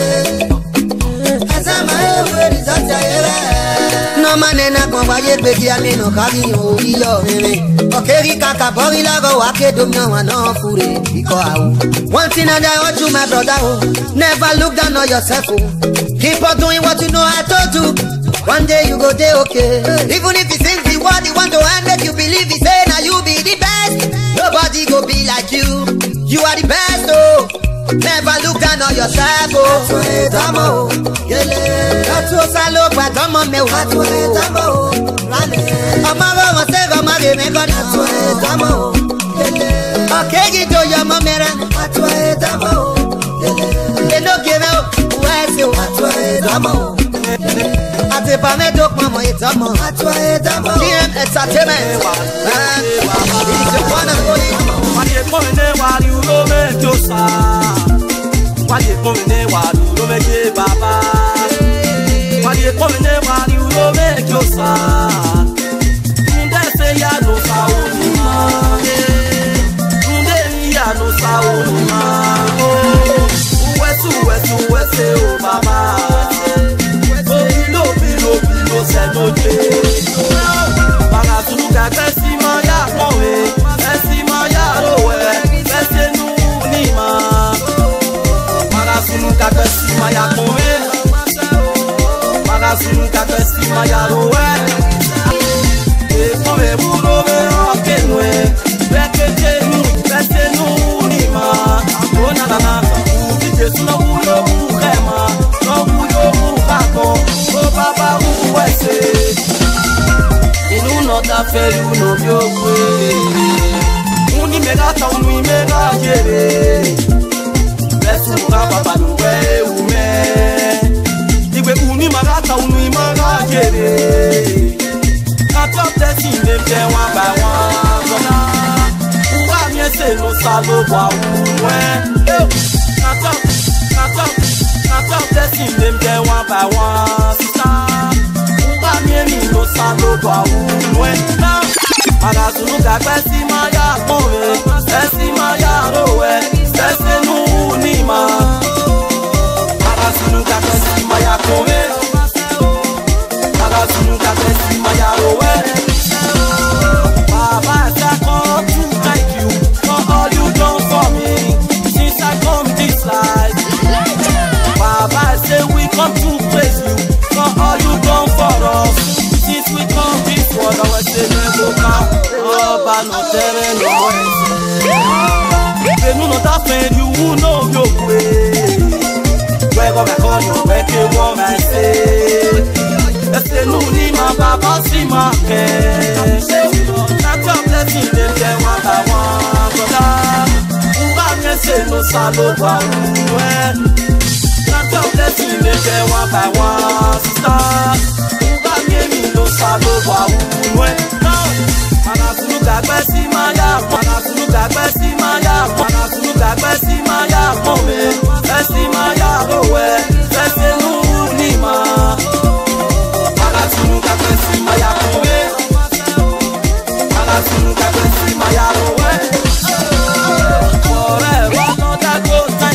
Azama e wori zati ayega. No manena kon waye begi ale no kagi o iyo meme. Okeri kaka bori lago wake domyo wa no fure iko awu. One thing I want you my brother oh. Never look down on yourself oh. Keep on doing what you know I told you. One day you go day okay. Even if you think the world you want to end it, you believe it say now you be the best. Nobody go be like you. You are the best oh. Never look down on yourself, oh. That's what it's about. That's what I look at. Come on, me. That's what it's about. I'm a woman, say, I'm a woman. That's what it's about. Okay, get to your mom, that's what it's about. They don't give out. Where's you? That's what it's about. I say, I'm a dog, mama, it's a mom. That's what it's about. G M Entertainment. It's a one and only. Wale pomene wali ulo me josa. Wale pomene wali ulo me ke baba. Wale pomene wali ulo me josa. Tunde se ya no sa onima. Tunde ya no sa onima. Uwesu uwesu uwese o baba. O bilo bilo bilo se no je. Para tunu ka kesi ma ya kowe. Esi ma ya rowe. Esi nu ni ma. Para tunu ka kesi ma ya kowe. Para tunu ka kesi ma ya rowe. E kowe buro me okenwe. Beke jenu. Esi nu ni ma. Ona na na. Uti jesu no bulo buhema. No bulo buhako. O baba uwese. Inu no da felu no biokwe. Uni megata unu mega jere. Besu ka baba nuwe ume. Igwe uni magata unu maga jere. Atop the team them there one by one. Uwa miese no salo kwa uwe. Atop, atop, atop the team them there one by one. Sister, miemi no salo kwa uwe. Para tunu ka pesi ma ya kowe. Esi ma ya rowe. Esi nu ni ma. Para tunu ka pesi ma ya kowe. Para tunu ka pesi ma ya rowe. Baba I come to thank you for all you done for me since I come this life. Baba I say we come to praise you for all you done for us since we come this world. I say never come. Oba no tere no ese. Enu no ta fe you know your way. Where go back on you where you want me say. Ese nu ni ma baba si ma ke. That's your blessing them there one by one. Uba me say no salo kwa uwe. That's your blessing them there one by one. Sister, uba me mi no salo kwa uwe. Para tunu ka pesi ma ya, para tunu ka pesi ma ya, para tunu ka pesi ma ya, kome, pesi ma ya rowe, pesi nu ni ma. Para tunu ka pesi ma ya kome, para tunu ka pesi ma ya rowe. Forever not that go.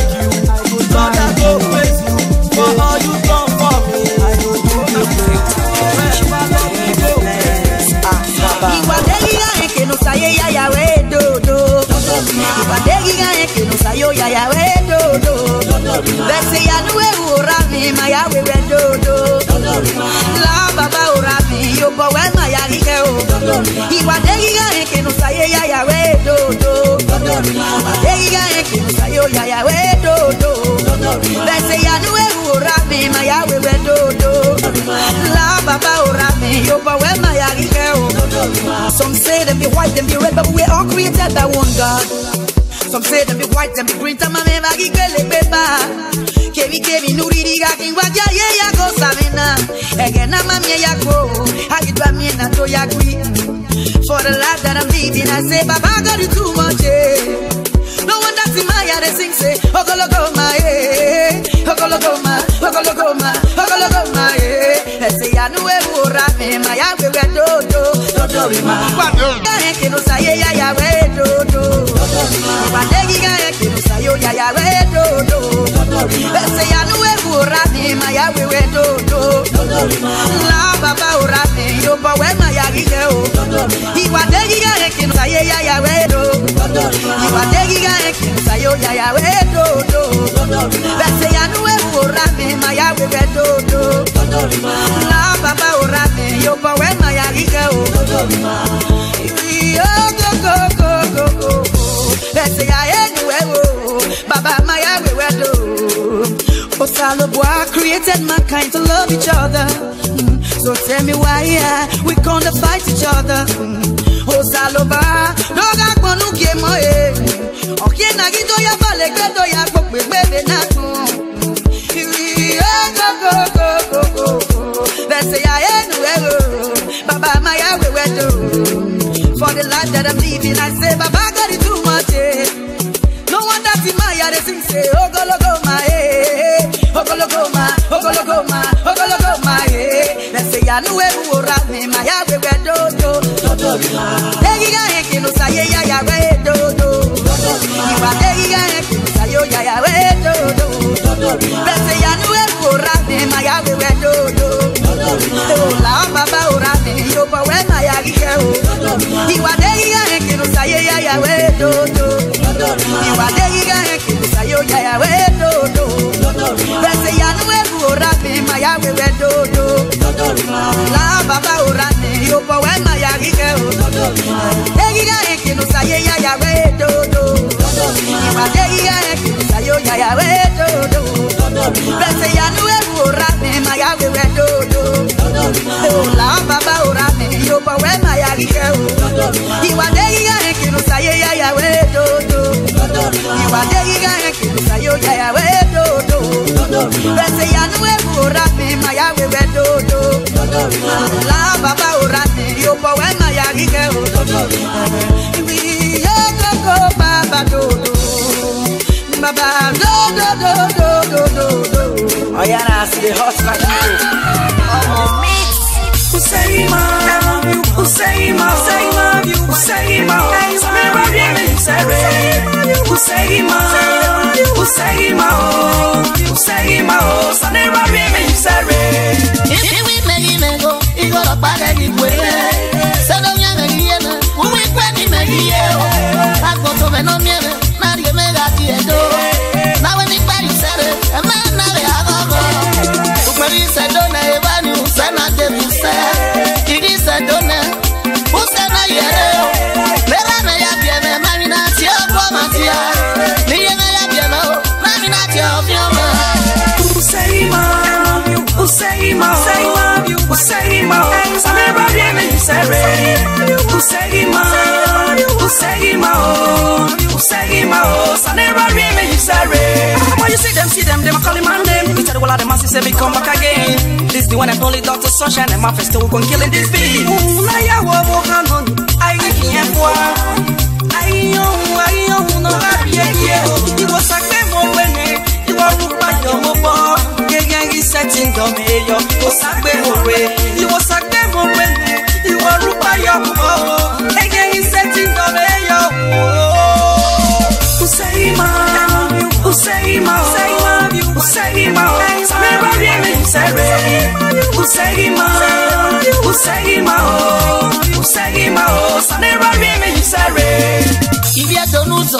Ibadegi gae que no sayo ya ya we do do. Bese ya nuwe ura mi ma ya we we do do. La baba ura mi yo bo we ma ya rike o. Ibadegi gae que no sayo ya ya we do do. Ibadegi gae que no sayo ya ya we do do. Bese ya nuwe ura mi ma ya we we do do. La baba ura mi yo bo we ma ya rike o. Some say them be white, them be red, but we all created by one God. Some say them be white, them be green, tama me magi kele pepa. Kevi kevi nuri diga kingwa ya ye ya go samina. Ege na mami ya go, agitwa mi na to ya gwi. For the life that I'm living, I say Baba God you too much. Eh. No one that's in my heart they sing say Ogologo ma eh, Ogologo ma, Ogologo ma, Ogologo ma eh. I say I know who rap me, my ya we we do do do do ma. Gae que no saye ya ya we do do. Ibadegi gae que no sayo ya ya we do do. I say I know who rap me, my ya we we do do. La baba rap me, yo pa we ma ya gige o. Ibadegi gae que no saye ya ya we do. Ibadegi gae que no sayo ya ya we do do. I say I know who rap me, my ya we we do do. La baba ora me yo pa we ma ya rike o. Yo go go go go go. Let's say I anywhere o. Baba ma ya we we do. Osaloboa created mankind to love each other. Mm. So tell me why yeah, we gonna fight each other. Mm. Osaloboa no ga ponu ke mo e. Okie na gido ya bale gbedo ya po pe bebe na kun. Go go go go go go. Let's say I anywhere. Baba my we we do. For the life that I'm living, I say Baba got it too much. Eh. No one that's in my heart they sing say Ogologo ma eh, Ogologo ma, Ogologo ma, Ogologo ma eh. Let's say I know who rap me, my we we do do do do. Degi gae que no saye ya ya we do do. Iba degi gae que no sayo ya ya we do do. Let's say I know who rap me, my we we do do. La baba ora me yo pa we ma ya rike o. Iwa degi gae que no saye ya ya we do do. Iwa degi gae que no sayo ya ya we do do. Let's say I know who rap me, my we we do do. La baba ora me yo pa we ma ya rike o. Degi gae que no saye ya ya we do do. Iwa degi gae que no sayo ya ya we do do. Let's say I know who rap me, my we we do do. La baba ora me yo pa we ma ya rike o. Iwa degi gae que no saye ya ya we do do. Iwa degi gae que no sayo ya ya we do do. Let's say I know who rap me, my we we do do. La baba ora me yo pa we ma ya rike o. We yo go go baba do do. Baba do do do do do do do. Oh yeah, I see the hot like you. Oh mix. Usaima, Usaima, Usaima, Usaima, Usaima, Usaima, Usaima, Sanera Remy, Sare. If we make him go, he got a bag of way. Saddle young again, when we quit him a year. I got to an onion, not your mega theater. Now when he buy said it, a man now they have a go. Marie said, don't I want you, send out the say. It is a donor. Who said I hear? Never may have been a man in a tear for my tear. Never may have been a man in a tear of your man. Usaima, Usaima, Usaima, Usaima, Sanera Remy, Sare. Usaima, Usaima, Usaima, Sanera Remy, Sare. When you see them, see them, them call him my name. We tell the whole of the masses say we come back again. This the one and only Doctor Sunshine and my friends still gon' killing this beat. Na ya wo wo kanon, I can't for. I yo, I yo, no happy yeah. It was a game for when you were rupa yo mo bo. Gang is setting the mayor. It was a game for when you was a game for when you were rupa yo mo bo. Gang is setting the mayor. Usaima, Usaima, Usaima, Usaima, Sanera Remy, Sare. Usaima, Usaima, Usaima, Sanera Remy, Sare. If you don't know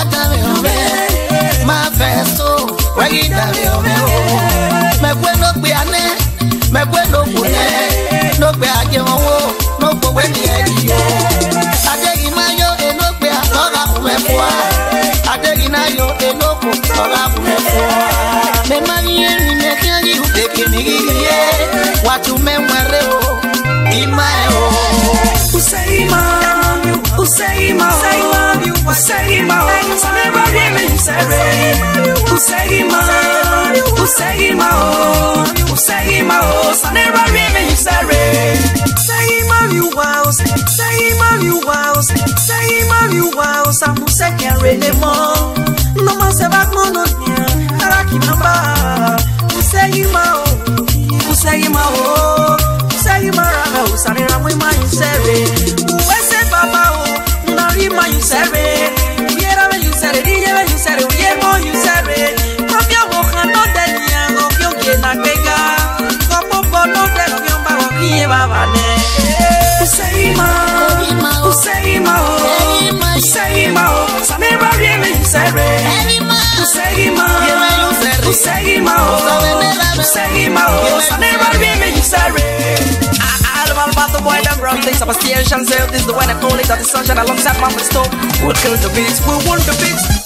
mata me ove, ma festo, wagita me ove o. Me puedo piane, me puedo pune, no pe a que mo, no po we ni e yo. Adegi mayo e no pe a toga me fua, adegi na yo e no po toga me fua. Me mani e ni me kiangi ute kinigi ye, watu me mwere o, imae o. Usaima, Usaima, Usaima, Usaima, Saneba bien sere. Usaima, Usaima, Usaima, Saneba bien sere. Usaima you wow, Usaima you wow, Usaima you wow, Samuse kere mo. No más se va con no nia, araki namba. Usaima, Usaima, Usaima, Usaima muy mal sere. Papa, Nari, my you serve. Yera, you said it, Yera, you said it, Yemo, you said it. Papa, Wohan, not that young of your kid, not bigger. Papa, not that of your mouth, Yavane. Usaima, Usaima, Usaima, Samira, you said it. Usaima, Usaima, Usaima, Samira, you said it. All about the boy them run things up a station. Say this is the one I call it at the sunshine alongside my stove. We'll kill the beats, we want the beats.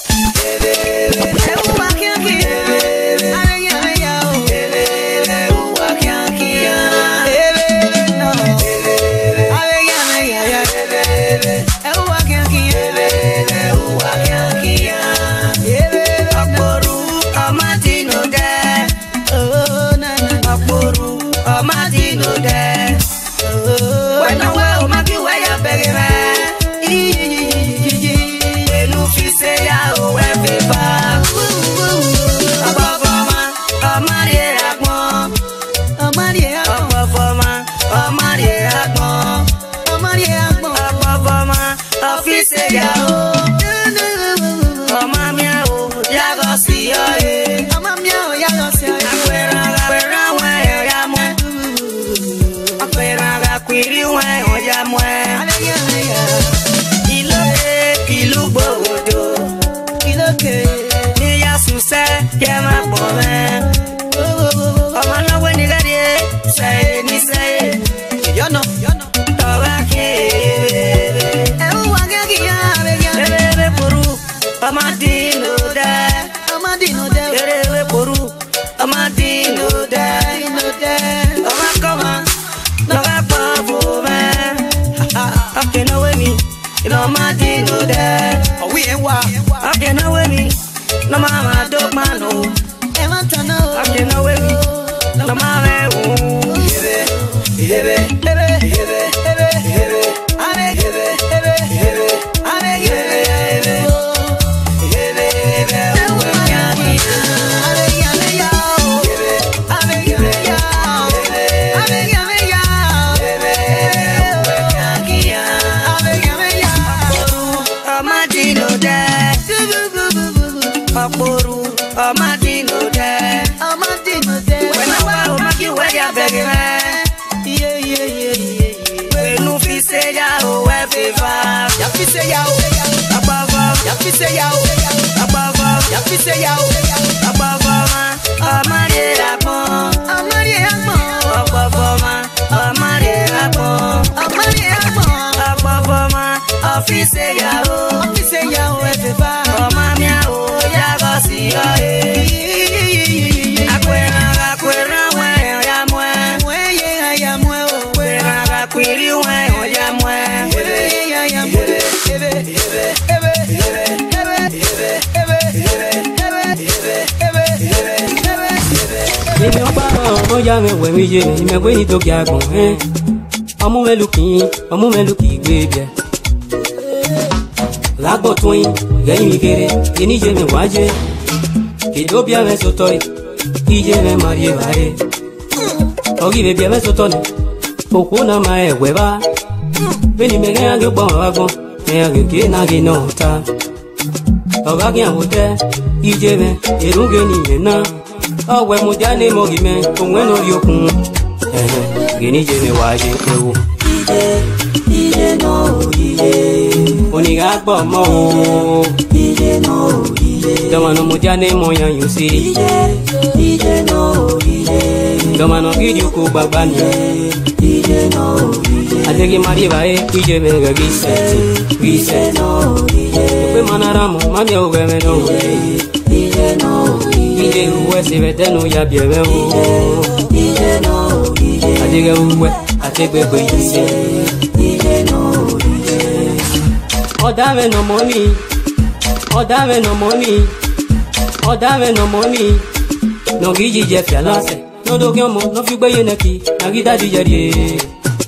No mama dog mano, Evantano. I can't know it. No mama, hebe, hebe, hebe, hebe, hebe, hebe. I beg, hebe, hebe, hebe. I beg, hebe, hebe, hebe, hebe. I beg, hebe, yo. I beg, hebe, yo. I beg, hebe, yo. I beg, hebe, yo. Amadino dad. Aporu, Amadino de, Amadino de. When I want to make you where you're begging, yeah, yeah, yeah, yeah. When you feel say ya, oh, every far, ya feel say ya, above, ya feel say ya, above, ya feel say ya, above, Amadi Rapon, Amadi Rapon, above, Amadi Rapon, Amadi Rapon, above, I feel say ya, I feel say ya, every far, Amami, oh. See ya, akwera, akwera, we ya mwe, we ya ya mwe, akwera, akwiri we ya mwe, we ya ya mwe, ebe, ebe, ebe, ebe, ebe, ebe, ebe, ebe, ebe, ọgbà ọmọ ya mi wẹ̀ mi yé mi mẹ́gbẹ́ ní tó kí a gùn ẹ́ ọmú mẹ́lù kì í ọmú mẹ́lù kì í gbé bẹ́ẹ̀. Lágbó tún yín gẹ́yìn mi kéré ìníjẹ́ mi wájẹ́ kìdó bí ẹ̀mẹ́ sọ́tọ́ yìí ìjẹ́ mi máa yé báyé. Ọ̀gí bèbí ẹ̀mẹ́ sọ́tọ́ ni òkú náà máa ẹ̀wẹ̀ bá bẹ́ẹ̀ ni mẹ́rin àgé gbọ́n wá gbọ́n mẹ́rin àgé kí náà kí náà ta. Ọ̀gá kí àwọn tẹ́ ìjẹ́ mi èrúgẹ́ nìyẹn náà. Ọwẹ́ mo já ní mọ́gì mẹ́ òun ẹ̀ lórí okùn ẹ̀hẹ̀ gìníjẹ́ mi wá ṣe ewu. Ìjẹ́ ìjẹ́ náà ìjẹ́ onígbà pọ̀ mọ́ o. Ìjẹ́ náà Domano mojane moya you see. D J, D J no, D J. Domano video ko babani. D J no, D J. I take him mariva eh, D J mega reset, reset no, D J. We manaramo, mami o gwe no way. D J no, D J uwe si vete no ya bieve o. D J no, D J. I take uwe, I take we go you see. D J no, D J. Oda me no money, Oda me no money, Oda me no money. No giji je fialase, no do kyomo, no fi gbe yeneki, na gida di jeri.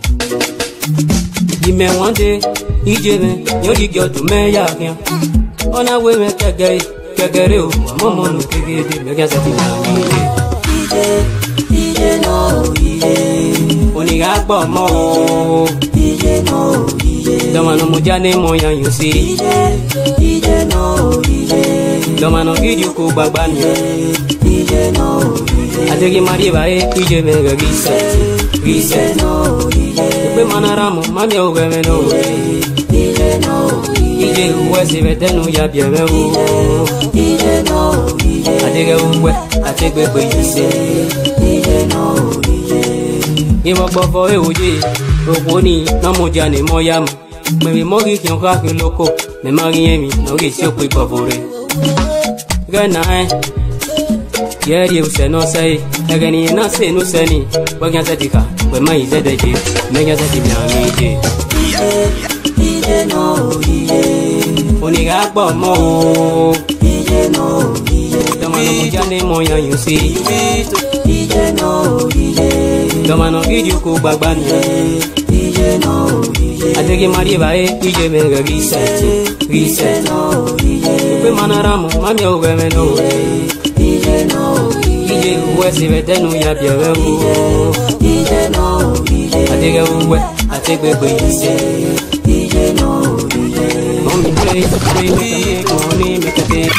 Me one day, D J me, you dig your to me ya kya. On a way me kagay, kagare o, mama no kagay, me kya sa ti na D J, D J no, D J. Oni ga gbo mo, D J no, D J. Domano mojane moya you see. D J, D J no, D J. Domano video ko babani. D J no, D J. I take him mariva eh, D J mega reset, reset no, D J. We manaramo, mami o gwe no way. D J no, D J uwe si vete no ya bieve o. D J no, D J. I take uwe, I take we go you see. D J no, D J. Iwo gbofo e oje, okoni na mojane moya mo. Me bi mogi kyon ka ke loko, me magi emi no gi si opo ibofore. Gana eh. Yeri use no say, agani na say no seni. Wagyan satika, we mai zedeje, mega zeti miamije. D J, D J no, D J. Oni ga gbo mo. D J no, D J. Domano mojane moya you see. D J no, D J. Domano video ko babani. D J no, D J. I take him mariva eh, D J mega reset, reset no, D J. We manaramo, mami o gwe no way. D J no, D J. D J uwe si vete no ya bieve o. D J no, D J. I take uwe, I take we go you see. D J no, D J. Mommy play, play, make a make money, make a take.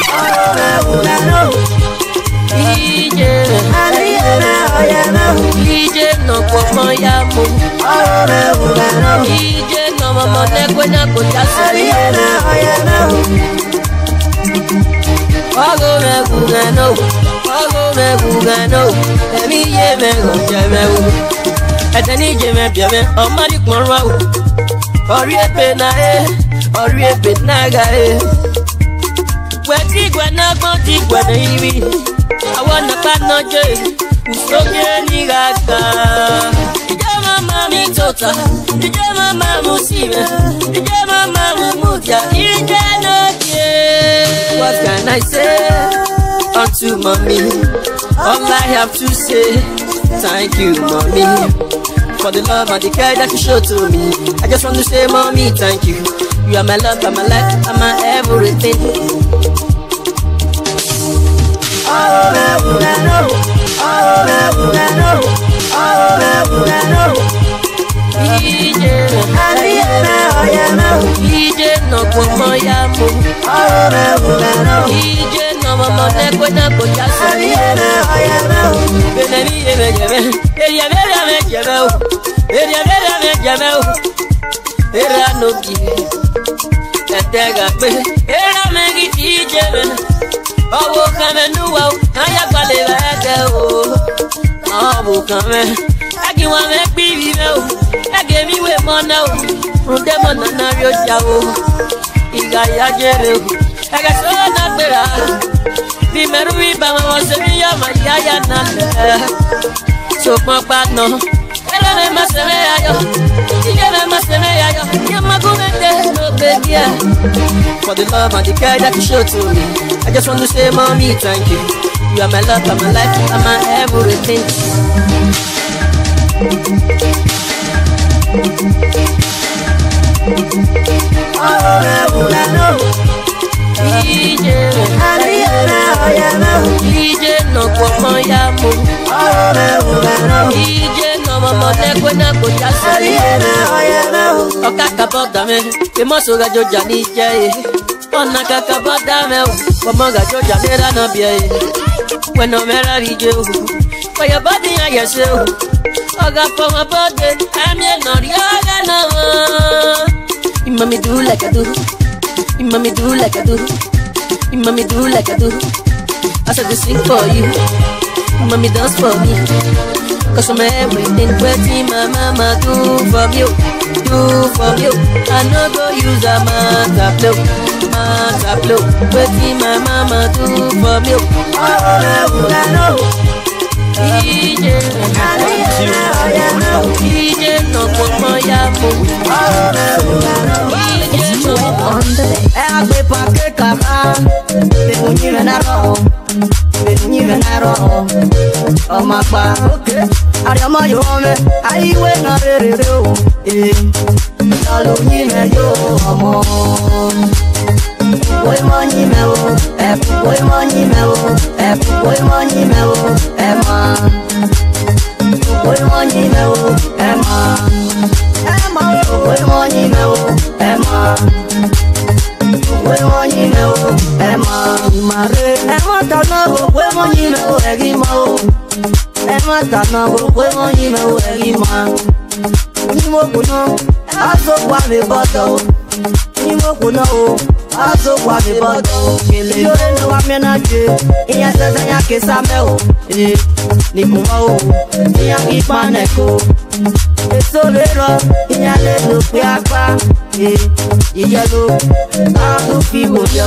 D J, D J no como llamo. D J no mama te cuenta con ya Ogo me gugano, ogo me gugano. Emi ye me gonje me u. Eteni je me bia me o mari kon ra u. Ori epe na e, ori epe na ga e. Gweti gwana gboti gwana iwi. Awana pa no je, usoje ni gata. Ije mama mi tota, ije mama musime, ije mama mumuja, ije no je. What can I say unto mommy? All I have to say, thank you, mommy, for the love and the care that you show to me. I just want to say, mommy, thank you. You are my love, and my life, and my everything. Oh, Bugano, oh, Bugano, oh, Bugano. D J, D J no como llamo. D J no mama te cuenta con ya sabía. Venemi me lleve, ella vera me lleve, ella vera me lleve. Era no quiere, te gape, era me guiche. Owo kame nuwa, aya kwale bete o. Owo kame, agi wa me bibi me o. Age mi we mona o. Runde mona na rio jawo. Iga ya jere o. Age so na gbera. Bi meru bi ba ma se mi ya ma ya ya na le. So pon pa no. Ele me ma se me ayo. Ije me ma se me ayo. Ya ma go me de no baby. For the love and the care that you show to me, I just want to say, mommy, thank you. You are my love, and my life, and my everything. D J, D J no como llamo. D J no mama te cuenta con ya sabía. Oka kabota me, que mozo gajo jani jai. Ona kakabota me, como gajo jani na bia. When no mera rije, for your body and yourself. Oga for my body, I'm your not yoga no. Imami do like I do, Imami do like I do. You mommy do like I do. I said to sing for you. You mommy dance for me. Cause I'm everything waiting my mama do for you. Do for you. I no go use a matter blow. Matter blow. Waiting my mama do for you. Oh, oh, oh, oh. D J, D J, no put my apple. D J, no on the day. I play pocket car. They don't even know. They don't even know. Oh my God, okay. I am my home. I went on the radio. Eh, I love you, man. Yo, Boy money melo, eh, boy money melo, eh, boy money melo, eh ma. Boy money melo, eh ma. Eh ma, boy money melo, eh ma. Boy money melo, eh ma. Mare, eh ma tano, boy money melo, eh ma. Eh ma tano, boy money melo, eh ma. Ni mo kuno, aso kwa me boto. Ni mo kuno. Aso kwa mi bodo kele yore no wa menaje iya sasa ya kesame o eh ni kuma o iya ipaneko eso lero iya le lo pe apa eh iya lo a lo fi wo yo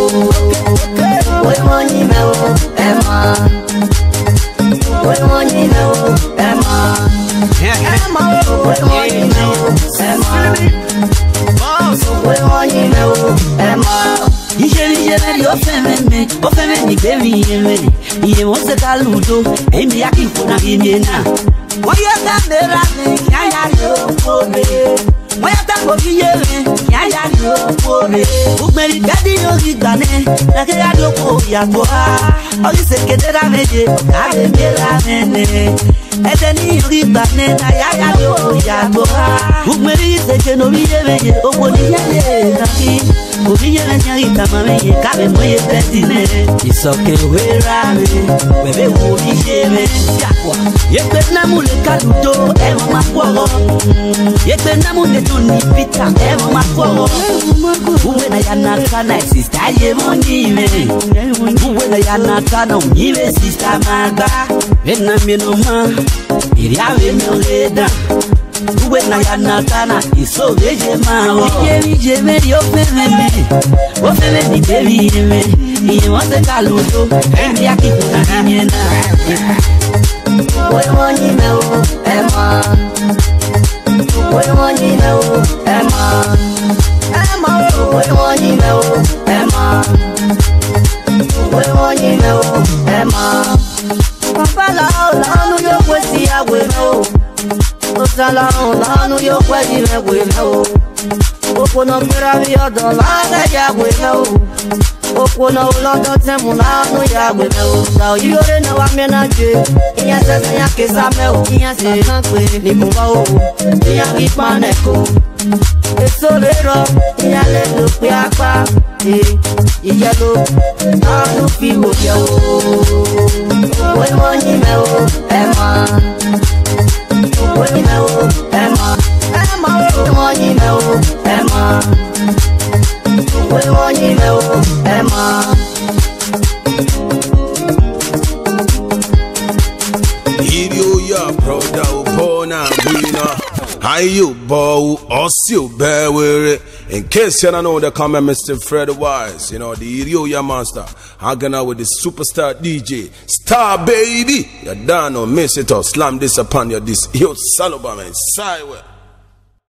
we money me o e ma we money me o e ma e ma we money me o e ma we money me o e ma Ijeri ijeri o fememe, o fememe gbemi yeme. Iye mo se ka ludo, emi akifuna imiena. Wọ́n yẹ ká mẹ́ra mi, yáyà yóò kórè. Wọ́n yẹ ká kòkí yé mi, yáyà yóò kórè. Ògbẹ́ni gbẹ́dí yóò rí gbané, lákẹ́yà ló kó yàtọ̀ á. Ọ̀rísẹ̀ kedera méje, káre mẹ́ra mẹ́nẹ̀. Ẹ̀jẹ̀ ní orí gbané, láyàyà ló kó yàtọ̀ á. Ògbẹ́ni ìṣèké lórí yé méje, ògbó ní yẹ́lẹ̀ nàkí. Òbí yé mi nyẹ́rì tàmá méje, káre mọ́ yé bẹ́tì nẹ̀. Ìsọ̀kè wéra mi, wẹ̀bẹ̀ wo ní yé mi. Yekpe namu le kaludo, emo makworo. Yekpe namu le tuni pita, emo makworo. Uwe na yanaka na sister ye monime. Uwe na yanaka na unive sister maga. Vena minoma, iria veno reda. Uwe na yanaka na iso veje mao. Ije vije meri ofememe, ofememe baby yeme. Iye wase kaludo, endi akikuna ninyena. Boy money melo, eh ma. Boy money melo, eh ma. Eh ma, boy money melo, eh ma. Boy money melo, eh ma. Papa la la nu yo kwesi agwe no. Osala la nu yo kwesi agwe no. Opo no kira mi odo la ga agwe no. Opo no lodo temu la nu ya agwe no. Now you already know I'm menaje. Iya sasa ya kesame o, iya sasa kwe ni kumba o, iya ipaneko. Eso lero, iya le lo pe apa, eh, iya lo, a lo fi wo yo. We money me o, eh ma. We me o, eh ma. Eh ma, we money me o, eh ma. We money me o, eh ma. Idio ya proud of bona winner. How you bow or still bear with it? In case you don't know, they call me Mister Fred Wise. You know, the Idio ya master. Hanging out with the superstar D J Star Baby. You don't know, miss it or slam this upon you. This yo Salobama inside.